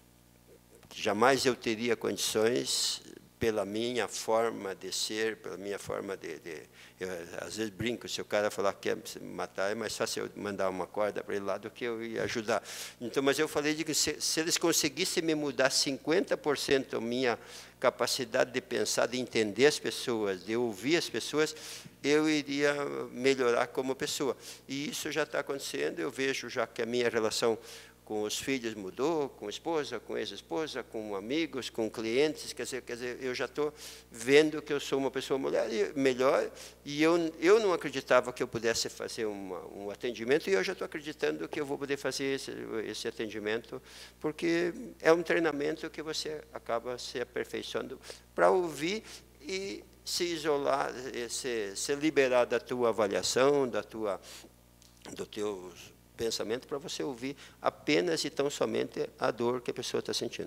jamais eu teria condições, pela minha forma de ser, pela minha forma de... de eu, às vezes brinco, se o cara falar que quer me matar, é mais fácil eu mandar uma corda para ele lá do que eu ir ajudar. Então, mas eu falei de que se, se eles conseguissem me mudar cinquenta por cento a minha capacidade de pensar, de entender as pessoas, de ouvir as pessoas, eu iria melhorar como pessoa. E isso já está acontecendo, eu vejo já que a minha relação com os filhos mudou, com a esposa, com a ex-esposa, com amigos, com clientes, quer dizer, quer dizer eu já estou vendo que eu sou uma pessoa mulher, melhor, e eu, eu não acreditava que eu pudesse fazer uma, um atendimento, e eu já estou acreditando que eu vou poder fazer esse, esse atendimento, porque é um treinamento que você acaba se aperfeiçoando para ouvir e se isolar, se, se liberar da tua avaliação, da tua, do teu pensamento, para você ouvir apenas e tão somente a dor que a pessoa está sentindo.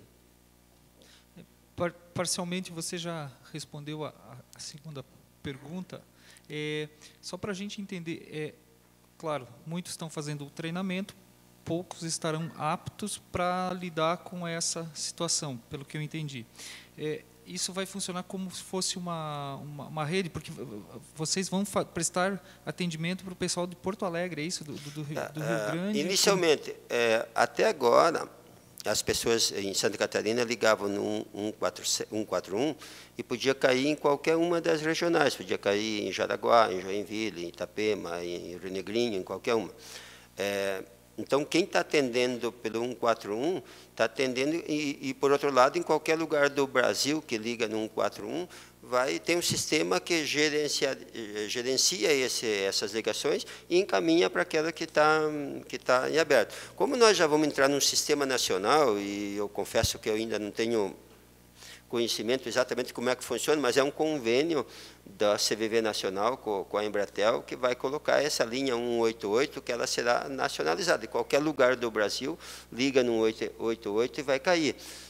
Par parcialmente você já respondeu a, a segunda pergunta. É, só para a gente entender, é, claro, muitos estão fazendo o treinamento poucos estarão aptos para lidar com essa situação, pelo que eu entendi. É, isso vai funcionar como se fosse uma, uma, uma rede, porque vocês vão prestar atendimento para o pessoal de Porto Alegre, é isso? Do, do, do Rio Grande? Inicialmente, é, até agora, as pessoas em Santa Catarina ligavam no um quatro um e podia cair em qualquer uma das regionais, podia cair em Jaraguá, em Joinville, em Itapema, em Rio Negrinho, em qualquer uma. É, então, quem está atendendo pelo um quatro um, está atendendo, e, e, por outro lado, em qualquer lugar do Brasil que liga no um quatro um, vai ter um sistema que gerencia, gerencia esse, essas ligações e encaminha para aquela que está que tá em aberto. Como nós já vamos entrar num sistema nacional, e eu confesso que eu ainda não tenho conhecimento exatamente como é que funciona, mas é um convênio da C V V Nacional com, com a Embratel, que vai colocar essa linha cento e oitenta e oito, que ela será nacionalizada. Em qualquer lugar do Brasil, liga no cento e oitenta e oito e vai cair.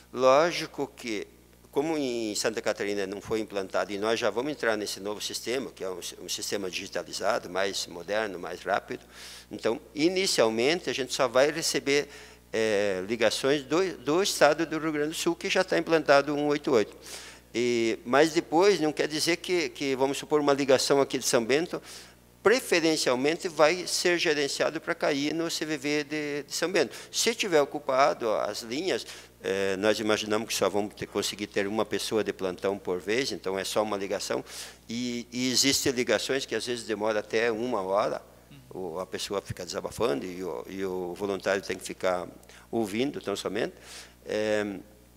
Lógico que, como em Santa Catarina não foi implantado, e nós já vamos entrar nesse novo sistema, que é um, um sistema digitalizado, mais moderno, mais rápido, então, inicialmente, a gente só vai receber É, ligações do, do estado do Rio Grande do Sul, que já está implantado o cento e oitenta e oito. E, mas depois, não quer dizer que, que, vamos supor, uma ligação aqui de São Bento, preferencialmente vai ser gerenciado para cair no C V V de, de São Bento. Se tiver ocupado as linhas, eh, nós imaginamos que só vamos ter, conseguir ter uma pessoa de plantão por vez, então é só uma ligação, e, e existem ligações que às vezes demoram até uma hora, a pessoa fica desabafando e o, e o voluntário tem que ficar ouvindo tão somente. É,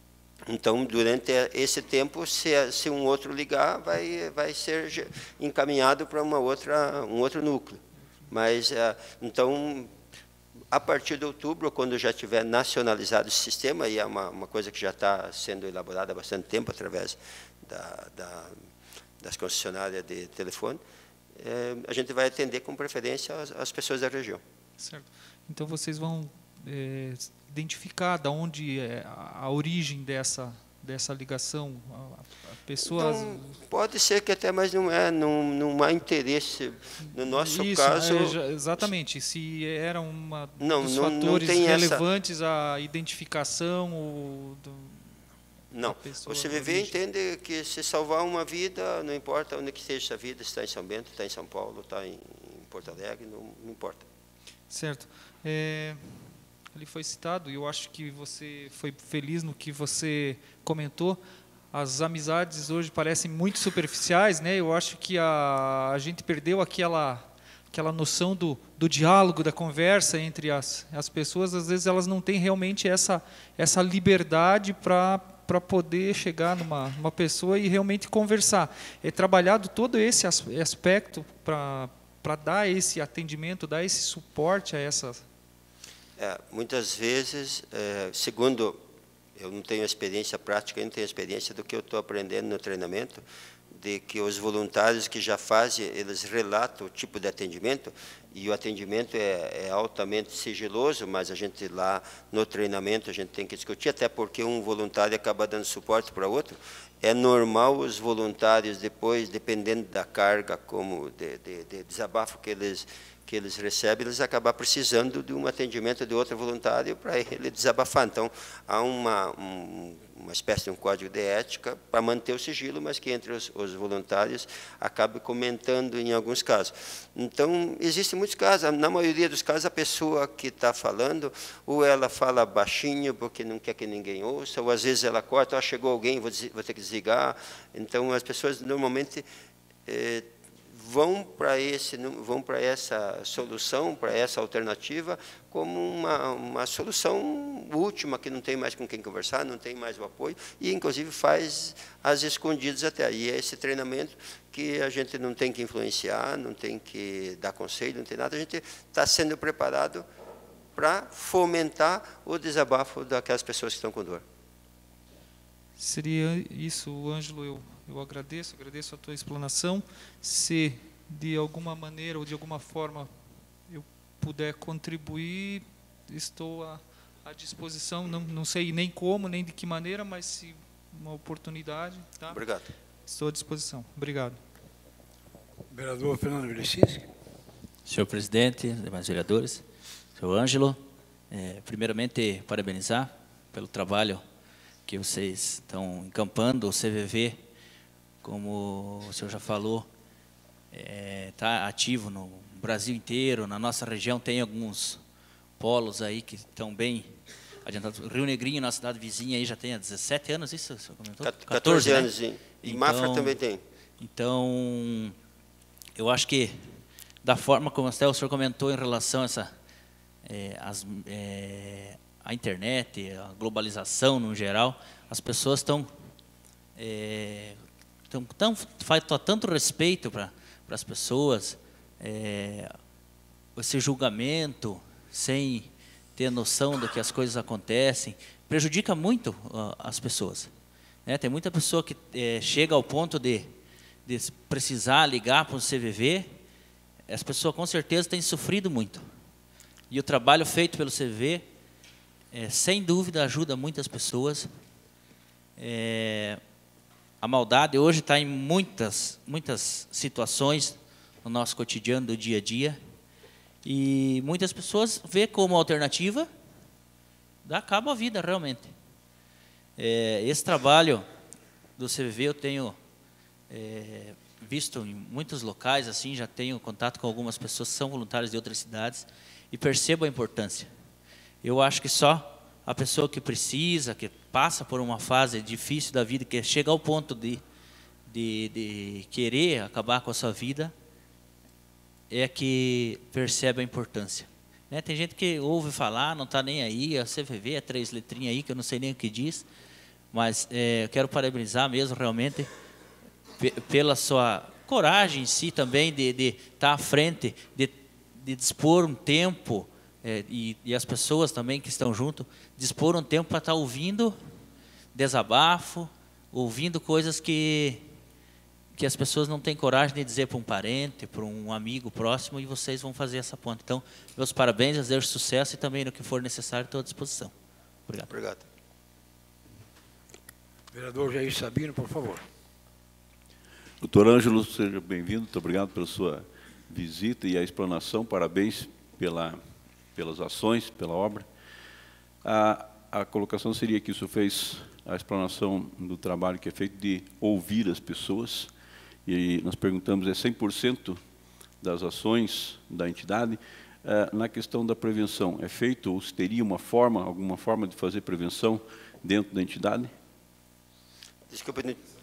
então, durante esse tempo, se, se um outro ligar, vai, vai ser encaminhado para uma outra, um outro núcleo. Mas, é, então, a partir de outubro, quando já tiver nacionalizado esse sistema, e é uma, uma coisa que já está sendo elaborada há bastante tempo, através da, da, das concessionárias de telefone, É, a gente vai atender com preferência as, as pessoas da região. Certo. Então, vocês vão é, identificar de onde é a, a origem dessa, dessa ligação, a, a pessoas... Então, pode ser que até, mas não, é, não, não há interesse. No nosso Isso, caso... É, já, exatamente. Se era uma não, dos não, fatores não tem relevantes essa... à identificação... Ou do, Não, o C V V entende que se salvar uma vida, não importa onde que esteja essa vida, está em São Bento, está em São Paulo, está em, em Porto Alegre, não, não importa. Certo. É, ali foi citado, e eu acho que você foi feliz no que você comentou, as amizades hoje parecem muito superficiais, né? Eu acho que a, a gente perdeu aquela, aquela noção do, do diálogo, da conversa entre as, as pessoas. Às vezes elas não têm realmente essa, essa liberdade para... para poder chegar numa uma pessoa e realmente conversar. É trabalhado todo esse aspecto para para dar esse atendimento, dar esse suporte a essas... É, muitas vezes, é, segundo, eu não tenho experiência prática, eu não tenho experiência do que eu estou aprendendo no treinamento, de que os voluntários que já fazem, eles relatam o tipo de atendimento, e o atendimento é, é altamente sigiloso, mas a gente lá no treinamento a gente tem que discutir, até porque um voluntário acaba dando suporte para outro. É normal os voluntários depois, dependendo da carga, como de, de, de desabafo que eles que eles recebem, eles acabam precisando de um atendimento de outro voluntário para ele desabafar. Então, há uma, um, uma espécie de um código de ética para manter o sigilo, mas que entre os, os voluntários acabe comentando em alguns casos. Então, existem muitos casos. Na maioria dos casos, a pessoa que está falando, ou ela fala baixinho porque não quer que ninguém ouça, ou às vezes ela corta, ah, chegou alguém, vou, vou ter que desligar. Então, as pessoas normalmente... Eh, vão para esse vão para essa solução, para essa alternativa, como uma, uma solução última, que não tem mais com quem conversar, não tem mais o apoio, e inclusive faz as escondidas até. E é esse treinamento que a gente não tem que influenciar, não tem que dar conselho, não tem nada, a gente está sendo preparado para fomentar o desabafo daquelas pessoas que estão com dor. Seria isso, Ângelo, eu Eu agradeço, agradeço a tua explanação. Se de alguma maneira ou de alguma forma eu puder contribuir, estou à, à disposição. Não, não sei nem como, nem de que maneira, mas se uma oportunidade, tá? Obrigado. Estou à disposição. Obrigado. Vereador Fernando Velecinski. Senhor presidente, demais vereadores, senhor Ângelo, É, primeiramente, parabenizar pelo trabalho que vocês estão encampando. O C V V, como o senhor já falou, está é, ativo no Brasil inteiro. Na nossa região tem alguns polos aí que estão bem adiantados. Rio Negrinho, nossa cidade vizinha, aí já tem há dezessete anos, isso o senhor comentou? quatorze anos, né? sim. E então, Mafra também tem. Então, eu acho que, da forma como até o senhor comentou em relação a essa, é, as, é, a internet, a globalização no geral, as pessoas estão, é, estão tão, faz tanto respeito para as pessoas, é, esse julgamento, sem ter noção do que as coisas acontecem, prejudica muito uh, as pessoas. Né? Tem muita pessoa que é, chega ao ponto de, de precisar ligar para o C V V, as pessoas com certeza têm sofrido muito. E o trabalho feito pelo C V V, é, sem dúvida, ajuda muitas pessoas. É, a maldade hoje está em muitas, muitas situações no nosso cotidiano do dia a dia. E muitas pessoas vê como alternativa, dá cabo à vida realmente. É, esse trabalho do C V V eu tenho é, visto em muitos locais, assim, já tenho contato com algumas pessoas que são voluntárias de outras cidades e percebo a importância. Eu acho que só a pessoa que precisa, que passa por uma fase difícil da vida, que chega ao ponto de, de, de querer acabar com a sua vida, é que percebe a importância. Né? Tem gente que ouve falar, não está nem aí, a C V V é três letrinhas aí, que eu não sei nem o que diz, mas é, eu quero parabenizar mesmo, realmente, pela sua coragem em si também, de estar de tá à frente, de, de dispor um tempo, é, e, e as pessoas também que estão junto, dispor um tempo para estar tá ouvindo desabafo, ouvindo coisas que... que as pessoas não têm coragem de dizer para um parente, para um amigo próximo, e vocês vão fazer essa ponte. Então, meus parabéns, desejo sucesso e também no que for necessário, estou à disposição. Obrigado. Obrigado. Vereador Jair Sabino, por favor. Doutor Ângelo, seja bem-vindo, muito obrigado pela sua visita e a explanação, parabéns pela, pelas ações, pela obra. A, a colocação seria que o senhor fez a explanação do trabalho que é feito de ouvir as pessoas, e nós perguntamos, é cem por cento das ações da entidade. Uh, na questão da prevenção, é feito ou se teria uma forma, alguma forma de fazer prevenção dentro da entidade? Desculpa,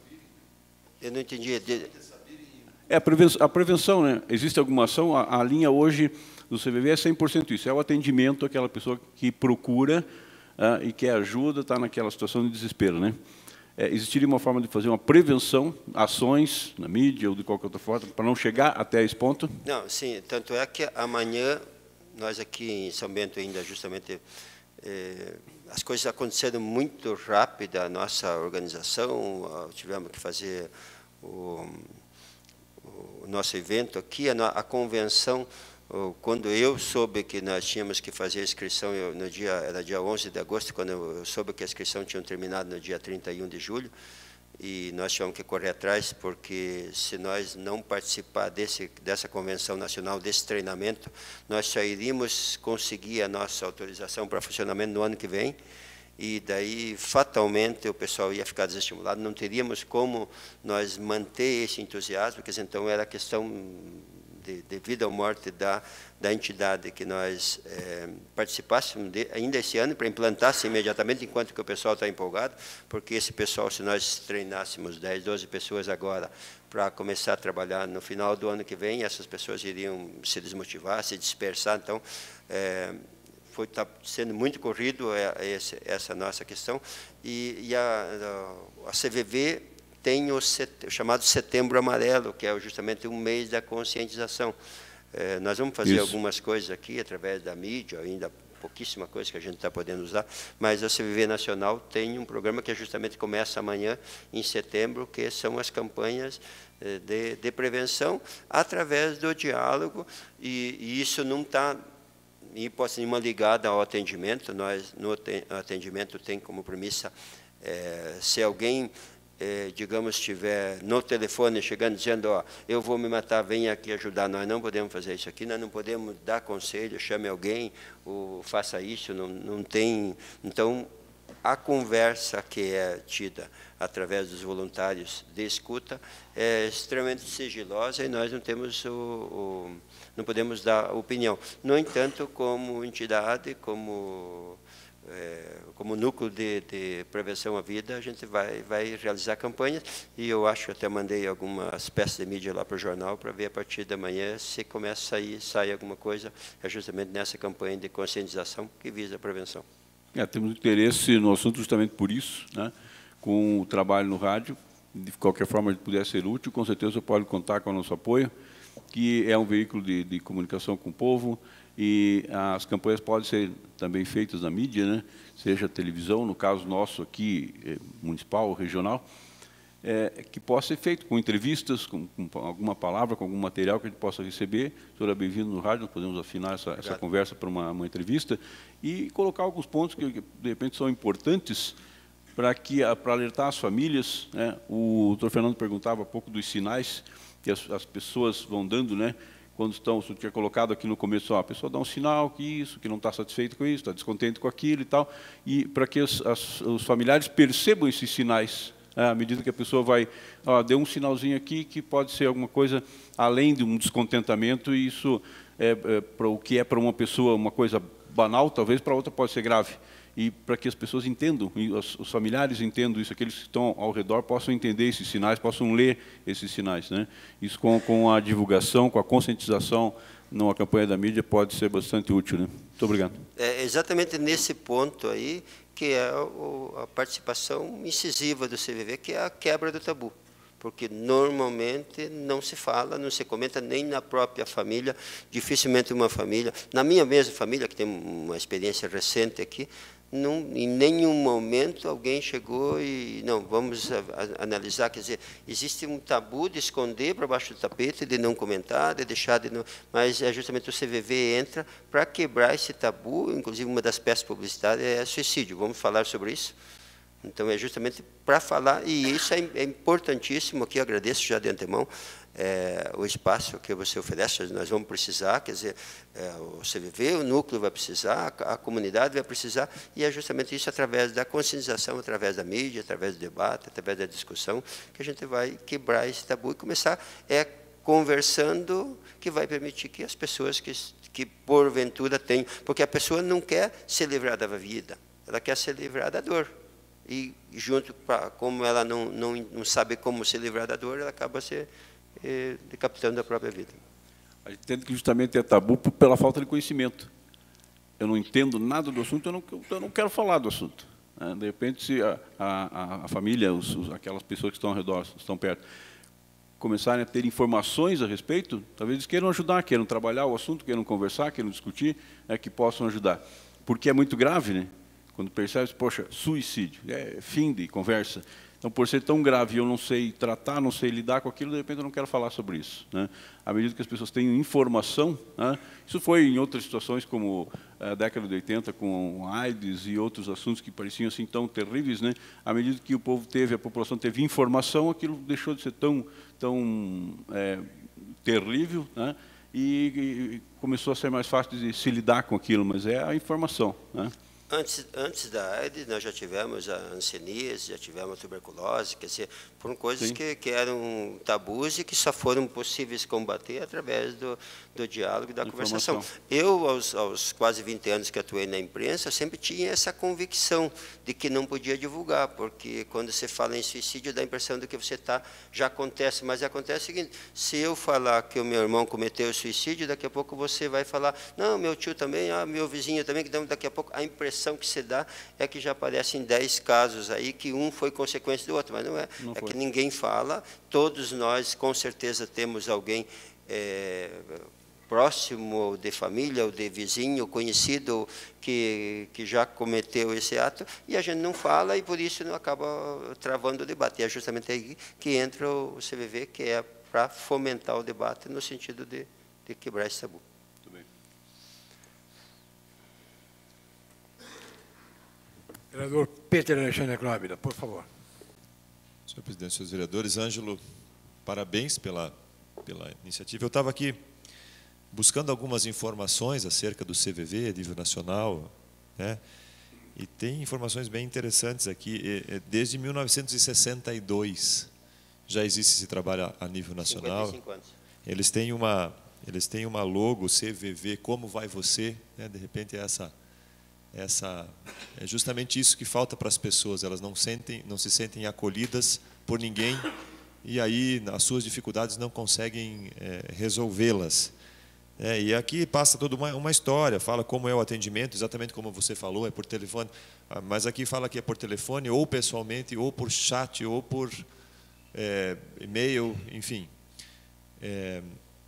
eu não entendi. É, a prevenção, a prevenção, né? Existe alguma ação? A, a linha hoje do C V V é cem por cento isso, é o atendimento àquela pessoa que procura uh, e quer ajuda, está naquela situação de desespero, né? É, existiria uma forma de fazer uma prevenção, ações na mídia ou de qualquer outra forma, para não chegar até esse ponto? Não, sim, tanto é que amanhã, nós aqui em São Bento ainda justamente, eh, as coisas aconteceram muito rápido, a nossa organização, tivemos que fazer o, o nosso evento aqui, a, a convenção, quando eu soube que nós tínhamos que fazer a inscrição, eu, no dia, era dia onze de agosto, quando eu soube que a inscrição tinha terminado no dia trinta e um de julho, e nós tivemos que correr atrás, porque se nós não participar desse, dessa convenção nacional, desse treinamento, nós só iríamos conseguir a nossa autorização para funcionamento no ano que vem, e daí, fatalmente, o pessoal ia ficar desestimulado, não teríamos como nós manter esse entusiasmo, porque então era questão de, de vida ou morte da, da entidade que nós é, participássemos de, ainda esse ano, para implantar-se imediatamente, enquanto que o pessoal está empolgado, porque esse pessoal, se nós treinássemos dez, doze pessoas agora para começar a trabalhar no final do ano que vem, essas pessoas iriam se desmotivar, se dispersar, então, é, foi está sendo muito corrido essa, essa nossa questão, e, e a, a C V V tem o, set, o chamado Setembro Amarelo, que é justamente um mês da conscientização. É, nós vamos fazer Isso. algumas coisas aqui, através da mídia, ainda pouquíssima coisa que a gente está podendo usar, mas a C V V Nacional tem um programa que justamente começa amanhã, em setembro, que são as campanhas de, de prevenção, através do diálogo, e, e isso não está em hipótese nenhuma ligada ao atendimento. Nós, no atendimento, tem como premissa, é, se alguém eh, digamos, estiver no telefone chegando dizendo, ó, eu vou me matar, venha aqui ajudar. Nós não podemos fazer isso aqui, nós não podemos dar conselho, chame alguém, ou faça isso, não, não tem... Então, a conversa que é tida através dos voluntários de escuta é extremamente sigilosa e nós não temos o, o não podemos dar opinião. No entanto, como entidade, como é, como núcleo de, de prevenção à vida, a gente vai vai realizar campanhas e eu acho que até mandei algumas peças de mídia lá para o jornal para ver a partir da manhã se começa a sair sai alguma coisa é justamente nessa campanha de conscientização que visa a prevenção. É, temos interesse no assunto justamente por isso, né? Com o trabalho no rádio, de qualquer forma ele puder ser útil, com certeza pode contar com o nosso apoio, que é um veículo de, de comunicação com o povo, e as campanhas podem ser também feitas na mídia, né? Seja televisão, no caso nosso aqui, municipal, regional, é, que possa ser feito com entrevistas, com, com alguma palavra, com algum material que a gente possa receber. O senhor é bem-vindo no rádio, nós podemos afinar essa, essa conversa para uma, uma entrevista e colocar alguns pontos que, de repente, são importantes para que para alertar as famílias, né? O doutor Fernando perguntava um pouco dos sinais que as, as pessoas vão dando, né? Quando estão, você tinha colocado aqui no começo, ó, a pessoa dá um sinal que isso, que não está satisfeito com isso, está descontente com aquilo e tal, e para que as, as, os familiares percebam esses sinais, né? À medida que a pessoa vai, ó, deu um sinalzinho aqui que pode ser alguma coisa além de um descontentamento, e isso é, é para o que é para uma pessoa uma coisa banal, talvez para outra pode ser grave. E para que as pessoas entendam, e os, os familiares entendam isso, aqueles que estão ao redor possam entender esses sinais, possam ler esses sinais, né? Isso com, com a divulgação, com a conscientização numa campanha da mídia pode ser bastante útil, né? Muito obrigado. É exatamente nesse ponto aí que é o, a participação incisiva do C V V, que é a quebra do tabu. Porque normalmente não se fala, não se comenta nem na própria família, dificilmente uma família, na minha mesma família, que tem uma experiência recente aqui, Num, em nenhum momento alguém chegou e, não, vamos a, a, analisar, quer dizer, existe um tabu de esconder para baixo do tapete, de não comentar, de deixar de não... Mas é justamente o C V V entra para quebrar esse tabu, inclusive uma das peças publicitárias é suicídio, vamos falar sobre isso? Então, é justamente para falar, e isso é, é importantíssimo, aqui eu agradeço já de antemão, É, o espaço que você oferece, nós vamos precisar, quer dizer, é, o C V V, o núcleo vai precisar, a, a comunidade vai precisar, e é justamente isso através da conscientização, através da mídia, através do debate, através da discussão, que a gente vai quebrar esse tabu e começar é, conversando, que vai permitir que as pessoas que, que porventura têm, porque a pessoa não quer se livrar da vida, ela quer se livrar da dor. E junto, pra, como ela não, não, não sabe como se livrar da dor, ela acaba se E decapitando a própria vida. A gente entende que justamente é tabu pela falta de conhecimento. Eu não entendo nada do assunto, eu não, eu não quero falar do assunto. De repente, se a, a, a família, os, os, aquelas pessoas que estão ao redor, estão perto, começarem a ter informações a respeito, talvez eles queiram ajudar, queiram trabalhar o assunto, queiram conversar, queiram discutir, é, que possam ajudar. Porque é muito grave, né? Quando percebe, poxa, suicídio, é fim de conversa. Então, por ser tão grave, eu não sei tratar, não sei lidar com aquilo, de repente eu não quero falar sobre isso, né? À medida que as pessoas têm informação, né? Isso foi em outras situações, como a década de oitenta, com a AIDS e outros assuntos que pareciam assim tão terríveis, né? À medida que o povo teve, a população teve informação, aquilo deixou de ser tão, tão é, terrível, né? E, e começou a ser mais fácil de se lidar com aquilo, mas é a informação, né? Antes, antes da AIDS, nós já tivemos a hanseníase, já tivemos a tuberculose, quer dizer, foram coisas que, que eram tabus e que só foram possíveis combater através do, do diálogo e da conversação. Eu, aos, aos quase vinte anos que atuei na imprensa, sempre tinha essa convicção de que não podia divulgar, porque quando você fala em suicídio, dá a impressão de que você está, já acontece, mas acontece o seguinte, se eu falar que o meu irmão cometeu suicídio, daqui a pouco você vai falar, não, meu tio também, ah, meu vizinho também, então daqui a pouco a impressão que se dá é que já aparecem dez casos aí, que um foi consequência do outro, mas não é. Não é foi. Que ninguém fala, todos nós com certeza temos alguém é, próximo de família, ou de vizinho, conhecido, que, que já cometeu esse ato, e a gente não fala, e por isso não acaba travando o debate. E é justamente aí que entra o C V V, que é para fomentar o debate no sentido de, de quebrar esse tabu. Vereador Peter Alexandre Clávida, por favor. Senhor presidente, senhores vereadores, Ângelo, parabéns pela, pela iniciativa. Eu estava aqui buscando algumas informações acerca do C V V a nível nacional, né? E tem informações bem interessantes aqui. Desde mil novecentos e sessenta e dois já existe esse trabalho a nível nacional. cinquenta e cinco anos. Eles têm uma, eles têm uma logo C V V, Como Vai Você, né? De repente é essa, essa, é justamente isso que falta para as pessoas. Elas não sentem, não se sentem acolhidas por ninguém e aí as suas dificuldades não conseguem é, resolvê-las. É, e aqui passa toda uma, uma história, fala como é o atendimento, exatamente como você falou, é por telefone, mas aqui fala que é por telefone, ou pessoalmente, ou por chat, ou por é, e-mail, enfim. É,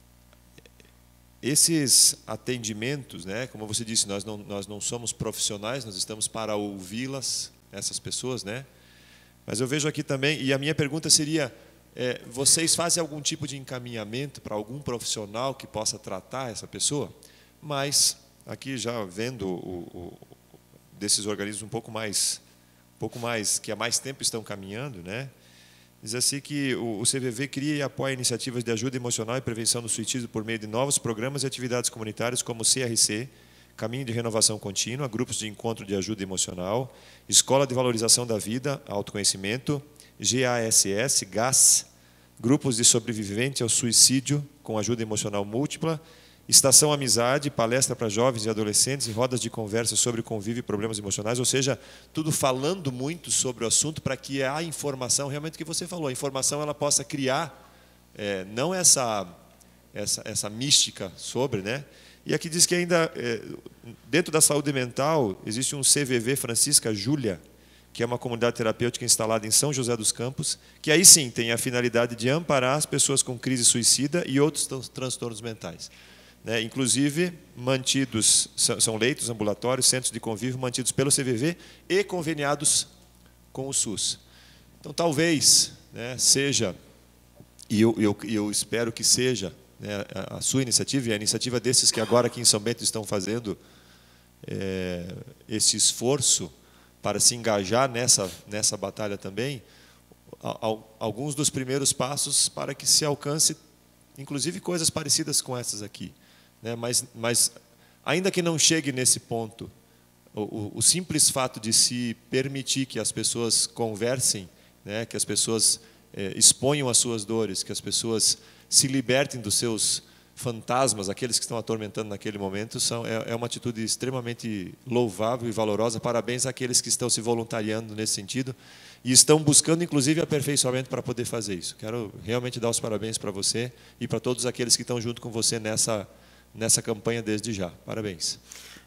esses atendimentos, né, como você disse, nós não, nós não somos profissionais, nós estamos para ouvi-las, essas pessoas, né? Mas eu vejo aqui também, e a minha pergunta seria, É, vocês fazem algum tipo de encaminhamento para algum profissional que possa tratar essa pessoa? Mas, aqui já vendo o, o, desses organismos um pouco mais, um pouco mais, que há mais tempo estão caminhando, né? Diz assim que o, o C V V cria e apoia iniciativas de ajuda emocional e prevenção do suicídio por meio de novos programas e atividades comunitárias como o C R C, Caminho de Renovação Contínua, grupos de encontro de ajuda emocional, Escola de Valorização da Vida, Autoconhecimento, G A S S, G A S, grupos de sobrevivente ao suicídio com ajuda emocional múltipla, Estação Amizade, palestra para jovens e adolescentes e rodas de conversa sobre convívio e problemas emocionais, ou seja, tudo falando muito sobre o assunto para que a informação, realmente o que você falou, a informação ela possa criar, é, não essa, essa, essa mística sobre, né? E aqui diz que ainda, é, dentro da saúde mental, existe um C V V Francisca Júlia, que é uma comunidade terapêutica instalada em São José dos Campos, que aí sim tem a finalidade de amparar as pessoas com crise suicida e outros transtornos mentais. Né? Inclusive, mantidos, são leitos ambulatórios, centros de convívio mantidos pelo C V V e conveniados com o SUS. Então, talvez, né, seja, e eu, eu, eu espero que seja, né, a sua iniciativa e a iniciativa desses que agora aqui em São Bento estão fazendo é, esse esforço para se engajar nessa, nessa batalha também, alguns dos primeiros passos para que se alcance, inclusive, coisas parecidas com essas aqui. Né? Mas, mas, ainda que não chegue nesse ponto, o, o, o simples fato de se permitir que as pessoas conversem, né? Que as pessoas é, exponham as suas dores, que as pessoas se libertem dos seus fantasmas, aqueles que estão atormentando naquele momento, são, é, é uma atitude extremamente louvável e valorosa. Parabéns àqueles que estão se voluntariando nesse sentido e estão buscando, inclusive, aperfeiçoamento para poder fazer isso. Quero realmente dar os parabéns para você e para todos aqueles que estão junto com você nessa, nessa campanha desde já. Parabéns.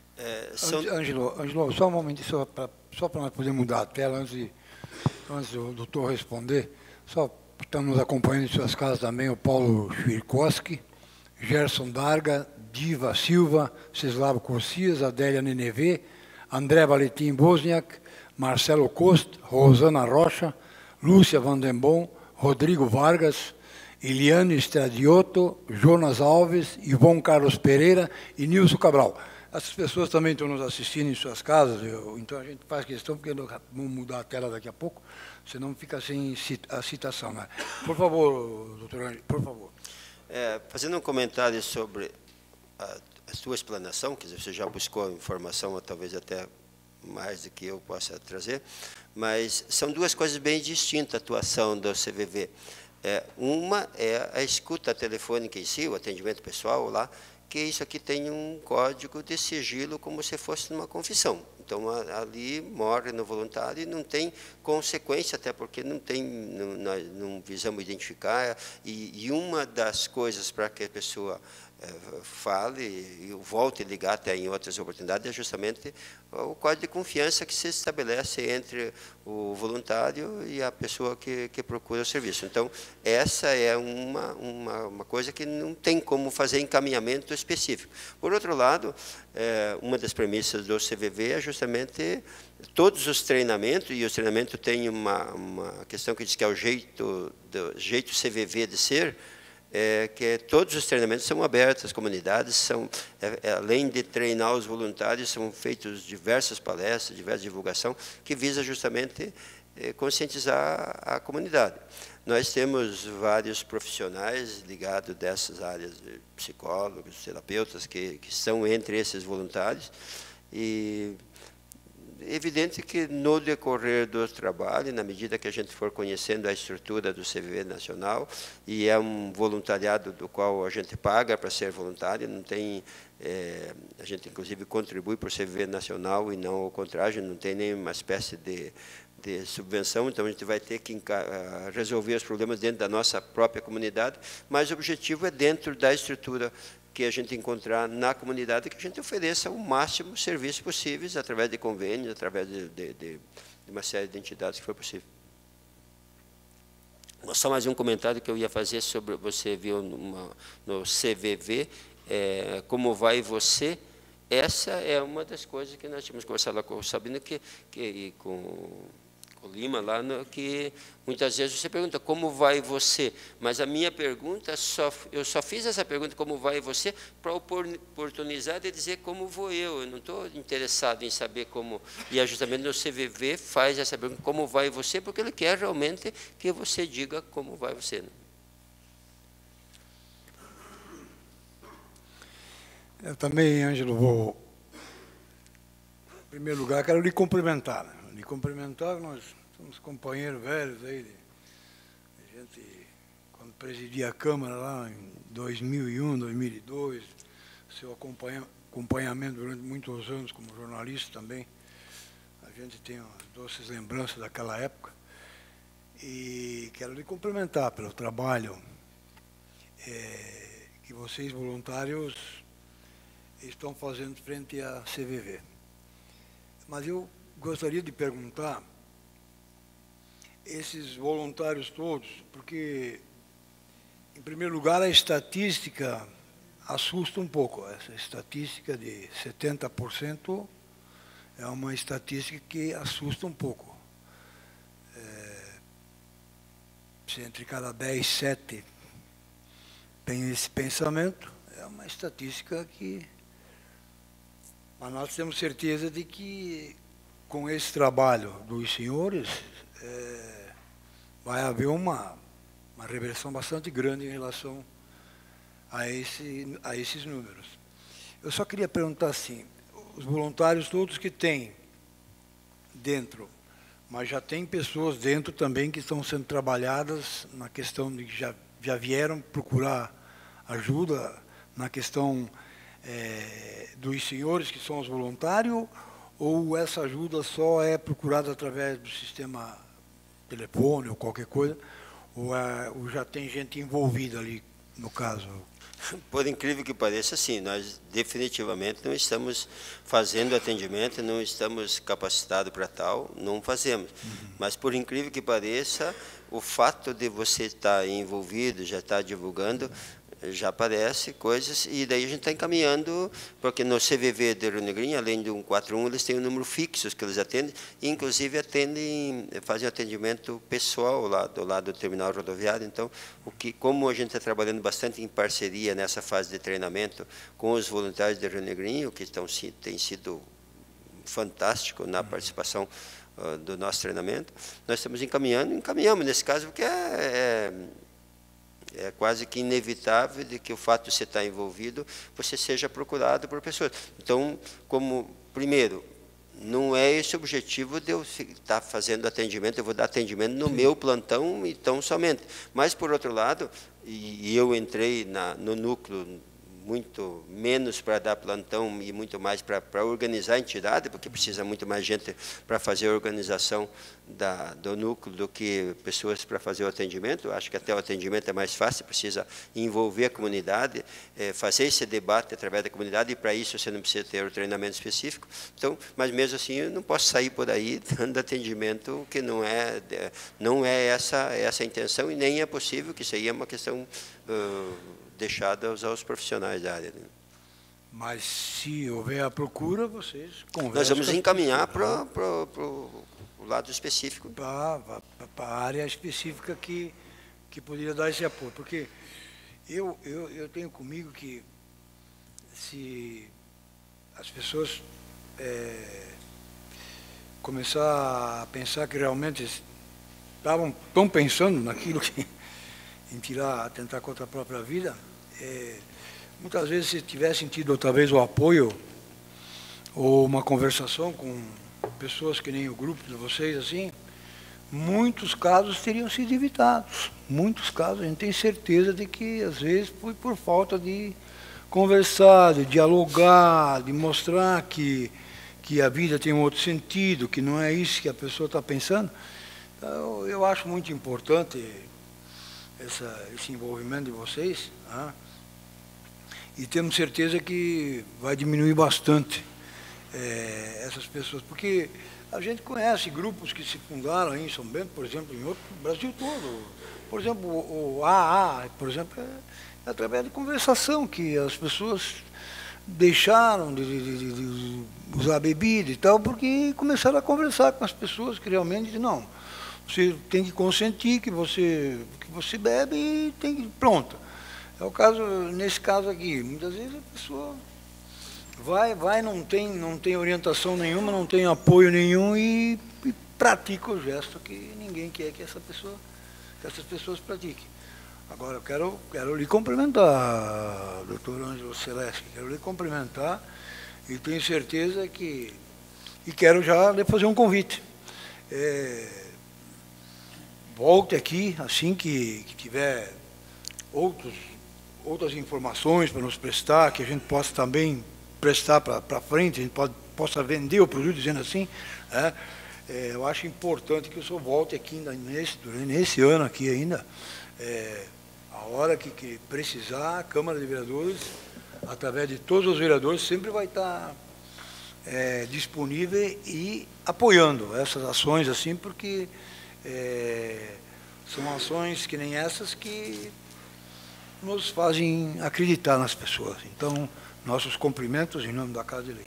É, são... Ângelo, Ângelo, só um momento, só para só para nós podermos mudar a tela, antes, de, antes do doutor responder, só estamos acompanhando em suas casas também o Paulo Chvirkowski, Gerson Darga, Diva Silva, Ceslavo Corsias, Adélia Nenevê, André Valentim Bosniak, Marcelo Costa, Rosana Rocha, Lúcia Vandembon, Rodrigo Vargas, Eliane Stradiotto, Jonas Alves, Ivon Carlos Pereira e Nilson Cabral. Essas pessoas também estão nos assistindo em suas casas, eu, então a gente faz questão, porque vamos mudar a tela daqui a pouco, senão fica sem a citação. Né? Por favor, doutor Ângelo, por favor. É, fazendo um comentário sobre a, a sua explanação, quer dizer, você já buscou informação, ou talvez até mais do que eu possa trazer, mas são duas coisas bem distintas a atuação do C V V. É, uma é a escuta telefônica em si, o atendimento pessoal lá, que isso aqui tem um código de sigilo como se fosse numa confissão. Então, ali morre no voluntário e não tem consequência, até porque não tem, não, nós não visamos identificar. E, e uma das coisas para que a pessoa é, fale e volte a ligar até em outras oportunidades é justamente o código de confiança que se estabelece entre o voluntário e a pessoa que, que procura o serviço. Então, essa é uma, uma, uma coisa que não tem como fazer encaminhamento específico. Por outro lado, é, uma das premissas do C V V é justamente todos os treinamentos, e o treinamento tem uma, uma questão que diz que é o jeito, do, jeito C V V de ser, é, que todos os treinamentos são abertos às comunidades, são, é, é, além de treinar os voluntários, são feitas diversas palestras, diversa divulgação, que visa justamente eh, conscientizar a comunidade. Nós temos vários profissionais ligados dessas áreas, psicólogos, terapeutas, que, que são entre esses voluntários, e é evidente que no decorrer do trabalho, na medida que a gente for conhecendo a estrutura do C V V Nacional, e é um voluntariado do qual a gente paga para ser voluntário, não tem, é, a gente inclusive contribui para o C V V Nacional e não ao contrário, não tem nenhuma espécie de, de subvenção, então a gente vai ter que resolver os problemas dentro da nossa própria comunidade, mas o objetivo é dentro da estrutura que a gente encontrar na comunidade, que a gente ofereça o máximo de serviços possíveis, através de convênios, através de, de, de uma série de entidades que for possível. Só mais um comentário que eu ia fazer sobre, você viu numa, no C V V, é, como vai você, essa é uma das coisas que nós tínhamos conversado lá com o Sabino, que, que, e com o Lima, lá no, que muitas vezes você pergunta como vai você, mas a minha pergunta, só, eu só fiz essa pergunta, como vai você, para oportunizar de dizer como vou eu, eu não estou interessado em saber como, e é justamente no C V V faz essa pergunta, como vai você, porque ele quer realmente que você diga como vai você. Né? Eu também, Ângelo, vou, em primeiro lugar, quero lhe cumprimentar, né? lhe cumprimentar, nós somos companheiros velhos aí, de, a gente, quando presidia a Câmara lá em dois mil e um, dois mil e dois, seu acompanha, acompanhamento durante muitos anos como jornalista também, a gente tem umas doces lembranças daquela época, e quero lhe cumprimentar pelo trabalho é, que vocês, voluntários, estão fazendo frente à C V V. Mas eu gostaria de perguntar, esses voluntários todos, porque, em primeiro lugar, a estatística assusta um pouco. Essa estatística de setenta por cento é uma estatística que assusta um pouco. É, se entre cada dez, sete tem esse pensamento, é uma estatística que... Mas nós temos certeza de que, com esse trabalho dos senhores, é, vai haver uma, uma reversão bastante grande em relação a, esse, a esses números. Eu só queria perguntar assim, os voluntários todos que tem dentro, mas já tem pessoas dentro também que estão sendo trabalhadas na questão de que já, já vieram procurar ajuda na questão... É, dos senhores que são os voluntários, ou essa ajuda só é procurada através do sistema telefone ou qualquer coisa, ou, é, ou já tem gente envolvida ali, no caso? Por incrível que pareça, sim, nós definitivamente não estamos fazendo atendimento, não estamos capacitados para tal, não fazemos. Uhum. Mas, por incrível que pareça, o fato de você estar envolvido, já estar divulgando, já aparece coisas, e daí a gente está encaminhando, porque no C V V de Rio Negrinho, além do cento e quarenta e um, eles têm um número fixo que eles atendem, e inclusive atendem, fazem atendimento pessoal lá do lado do terminal rodoviário. Então, o que, como a gente está trabalhando bastante em parceria nessa fase de treinamento com os voluntários de Rio Negrinho, que estão, tem sido fantástico na participação uh, do nosso treinamento, nós estamos encaminhando, encaminhamos nesse caso, porque é... é É quase que inevitável de que o fato de você estar envolvido, você seja procurado por pessoas. Então, como, primeiro, não é esse o objetivo de eu estar fazendo atendimento, eu vou dar atendimento no meu plantão e tão somente. Mas, por outro lado, e eu entrei na, no núcleo muito menos para dar plantão e muito mais para, para organizar a entidade, porque precisa muito mais gente para fazer a organização da, do núcleo do que pessoas para fazer o atendimento. Eu acho que até o atendimento é mais fácil, precisa envolver a comunidade, é, fazer esse debate através da comunidade, e para isso você não precisa ter o treinamento específico. Então, mas mesmo assim, eu não posso sair por aí dando atendimento que não é, não é essa, essa a intenção, e nem é possível, que isso aí é uma questão... Uh, deixada aos profissionais da área. Né? Mas, se houver a procura, vocês conversam... Nós vamos encaminhar para o lado específico. Para a área específica que, que poderia dar esse apoio. Porque eu, eu, eu tenho comigo que, se as pessoas é, começar a pensar que realmente estavam tão pensando naquilo que em tirar, tentar contra a própria vida. É, muitas vezes, se tivessem tido talvez o apoio ou uma conversação com pessoas que nem o grupo de vocês, assim, muitos casos teriam sido evitados. Muitos casos, a gente tem certeza de que, às vezes, foi por falta de conversar, de dialogar, de mostrar que, que a vida tem um outro sentido, que não é isso que a pessoa está pensando. Então, eu acho muito importante essa, esse envolvimento de vocês, né? E temos certeza que vai diminuir bastante é, essas pessoas, porque a gente conhece grupos que se fundaram aí em São Bento, por exemplo, em outro, no Brasil todo. Por exemplo, o, o A A, por exemplo, é, é através de conversação que as pessoas deixaram de, de, de, de usar bebida e tal, porque começaram a conversar com as pessoas que realmente, não, você tem que consentir que você, que você bebe e tem que, pronto. É o caso, nesse caso aqui, muitas vezes a pessoa vai, vai, não tem, não tem orientação nenhuma, não tem apoio nenhum e, e pratica o gesto que ninguém quer que essa pessoa, que essas pessoas pratiquem. Agora, eu quero, quero lhe cumprimentar, doutor Ângelo Celeste, quero lhe cumprimentar e tenho certeza que, e quero já lhe fazer um convite. É, volte aqui, assim que, que tiver outros, outras informações para nos prestar, que a gente possa também prestar para frente, a gente pode, possa vender o produto, dizendo assim, né? É, eu acho importante que o senhor volte aqui ainda nesse, nesse ano aqui ainda, é, a hora que, que precisar, a Câmara de Vereadores, através de todos os vereadores, sempre vai estar é, disponível e apoiando essas ações, assim, porque é, são ações que nem essas que nos fazem acreditar nas pessoas. Então, nossos cumprimentos em nome da Casa de Leis.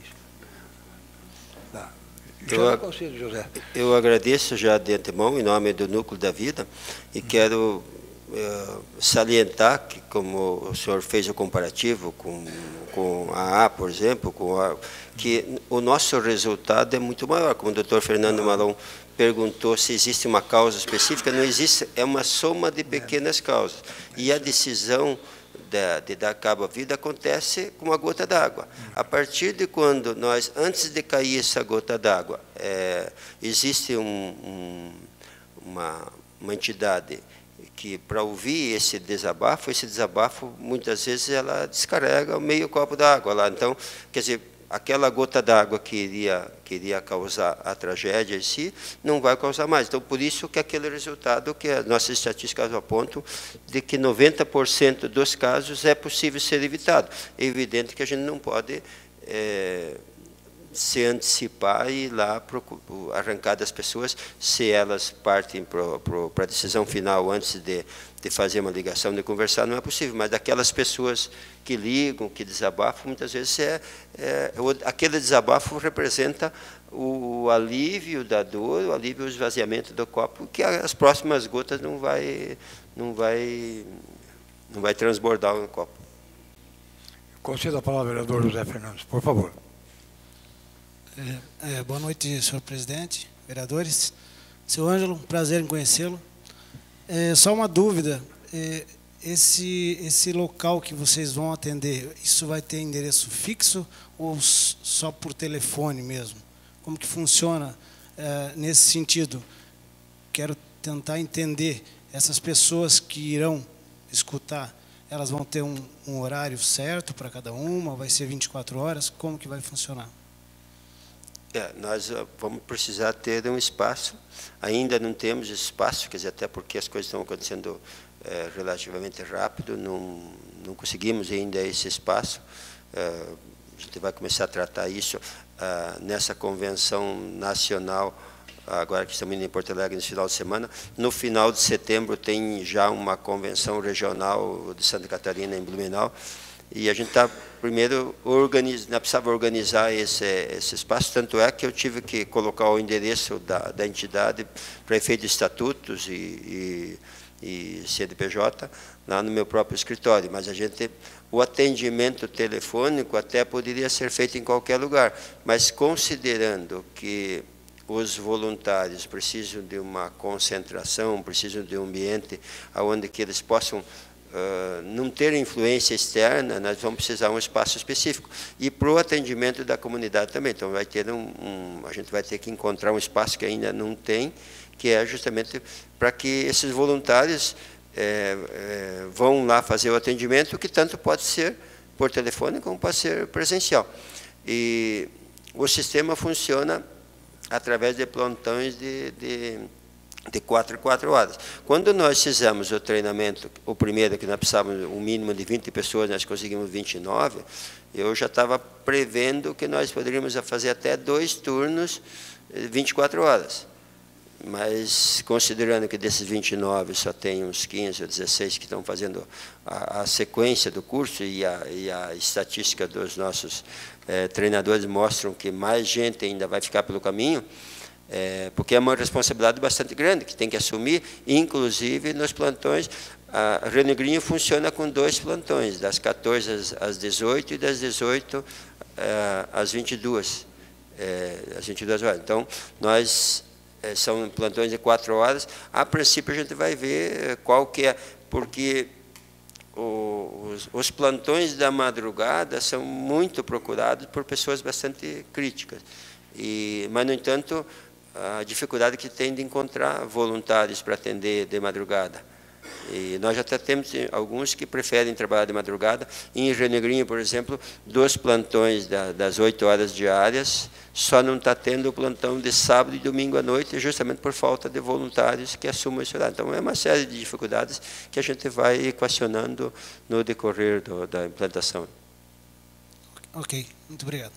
Tá. Eu, aconselho, José. Eu agradeço já de antemão, em nome do Núcleo da Vida, e quero uh, salientar que, como o senhor fez o comparativo com, com a A, por exemplo, com a, que o nosso resultado é muito maior. Como o doutor Fernando Malon perguntou se existe uma causa específica, não existe, é uma soma de pequenas causas. E a decisão de, de dar cabo à vida acontece com uma gota d'água. A partir de quando nós, antes de cair essa gota d'água, é, existe um, um, uma, uma entidade que, para ouvir esse desabafo, esse desabafo, muitas vezes, ela descarrega meio copo d'água lá. Então, quer dizer, aquela gota d'água que iria, que iria causar a tragédia em si, não vai causar mais. Então, por isso que aquele resultado que as nossas estatísticas apontam, de que noventa por cento dos casos é possível ser evitado. É evidente que a gente não pode é, se antecipar e ir lá arrancar das pessoas, se elas partem para a decisão final antes de, de fazer uma ligação, de conversar, não é possível. Mas daquelas pessoas que ligam, que desabafam, muitas vezes é, é, aquele desabafo representa o, o alívio da dor, o alívio do esvaziamento do copo, que as próximas gotas não vai, não vai, não vai transbordar o copo. Conceda a palavra ao vereador José Fernandes, por favor. É, é, boa noite, senhor presidente, vereadores. Seu Ângelo, um prazer em conhecê-lo. É, só uma dúvida, é, esse, esse local que vocês vão atender, isso vai ter endereço fixo ou só por telefone mesmo? Como que funciona é, nesse sentido? Quero tentar entender, essas pessoas que irão escutar, elas vão ter um, um horário certo para cada uma, vai ser vinte e quatro horas, como que vai funcionar? É, nós vamos precisar ter um espaço, ainda não temos espaço, quer dizer, até porque as coisas estão acontecendo é, relativamente rápido, não, não conseguimos ainda esse espaço. É, a gente vai começar a tratar isso é, nessa convenção nacional, agora que estamos indo em Porto Alegre nesse final de semana. No final de setembro tem já uma convenção regional de Santa Catarina, em Blumenau, e a gente está, primeiro, organiz, precisava organizar esse, esse espaço, tanto é que eu tive que colocar o endereço da, da entidade para efeito de estatutos e, e, e C D P J lá no meu próprio escritório, mas a gente, o atendimento telefônico até poderia ser feito em qualquer lugar, mas considerando que os voluntários precisam de uma concentração, precisam de um ambiente onde que eles possam uh, não ter influência externa, nós vamos precisar de um espaço específico. E para o atendimento da comunidade também. Então, vai ter um, um, a gente vai ter que encontrar um espaço que ainda não tem, que é justamente para que esses voluntários é, é, vão lá fazer o atendimento, que tanto pode ser por telefone como pode ser presencial. E o sistema funciona através de plantões de, de, de quatro em quatro horas. Quando nós fizemos o treinamento, o primeiro, que nós precisávamos um mínimo de vinte pessoas, nós conseguimos vinte e nove, eu já estava prevendo que nós poderíamos fazer até dois turnos, vinte e quatro horas. Mas, considerando que desses vinte e nove só tem uns quinze ou dezesseis que estão fazendo a, a sequência do curso, e a, e a estatística dos nossos eh, treinadores mostram que mais gente ainda vai ficar pelo caminho, eh, porque é uma responsabilidade bastante grande que tem que assumir, inclusive nos plantões. A Rio Negrinho funciona com dois plantões, das quatorze às dezoito e das dezoito eh, às vinte e duas, eh, às vinte e duas horas. Então, nós... são plantões de quatro horas. A princípio, a gente vai ver qual que é, porque os, os plantões da madrugada são muito procurados por pessoas bastante críticas. E, mas, no entanto, a dificuldade que tem de encontrar voluntários para atender de madrugada. E nós já até temos alguns que preferem trabalhar de madrugada. Em Rio Negrinho, por exemplo, dos plantões da, das oito horas diárias, só não está tendo o plantão de sábado e domingo à noite, justamente por falta de voluntários que assumam esse horário. Então, é uma série de dificuldades que a gente vai equacionando no decorrer do, da implantação. Ok, muito obrigado.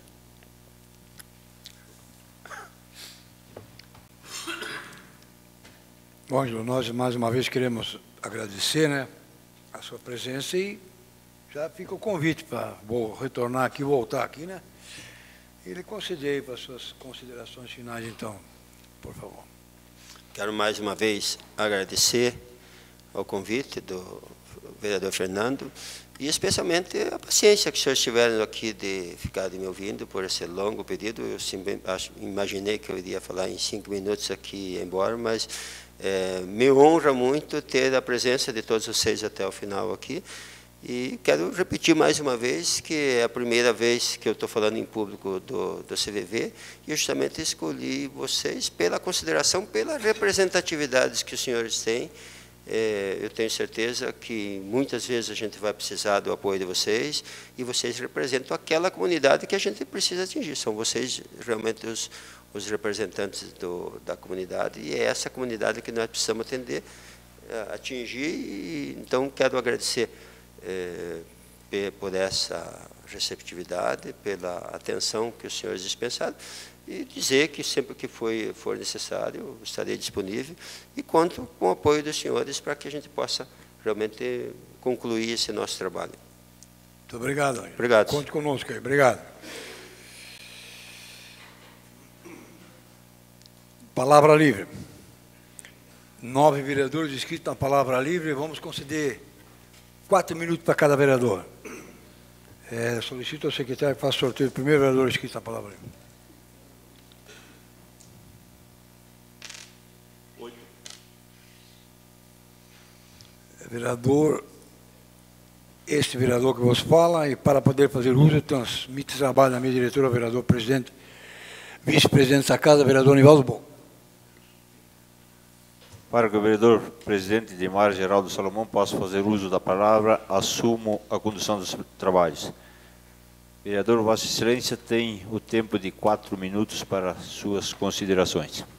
Bom, Ângelo, nós mais uma vez queremos agradecer, né, a sua presença, e já fica o convite para vou retornar aqui, voltar aqui, né? E lhe conceder para as suas considerações finais, então, por favor. Quero mais uma vez agradecer ao convite do vereador Fernando e especialmente a paciência que os senhores tiveram aqui de ficar me ouvindo por esse longo período. Eu sempre, acho, imaginei que eu iria falar em cinco minutos aqui e ir embora, mas é, me honra muito ter a presença de todos vocês até o final aqui. E quero repetir mais uma vez que é a primeira vez que eu estou falando em público do, do C V V, e eu justamente escolhi vocês pela consideração, pela representatividade que os senhores têm. É, eu tenho certeza que muitas vezes a gente vai precisar do apoio de vocês, e vocês representam aquela comunidade que a gente precisa atingir. São vocês realmente os, os representantes do, da comunidade, e é essa comunidade que nós precisamos atender, atingir. E, então, quero agradecer É, por essa receptividade, pela atenção que os senhores dispensaram, e dizer que sempre que foi, for necessário, estarei disponível, e conto com o apoio dos senhores para que a gente possa realmente concluir esse nosso trabalho. Muito obrigado. Obrigado. Conte conosco aí. Obrigado. Palavra livre. Nove vereadores inscritos na palavra livre. Vamos conceder quatro minutos para cada vereador. É, solicito ao secretário que faça sorteio do primeiro vereador inscrito na palavra. Oito. Vereador, este vereador que vos fala, e para poder fazer uso, transmite trabalho na minha diretora, vereador presidente, vice-presidente da casa, vereador Nivaldo Bom. Para que o vereador presidente de Mar Geraldo Salomão possa fazer uso da palavra, assumo a condução dos trabalhos. Vereador, Vossa Excelência tem o tempo de quatro minutos para suas considerações.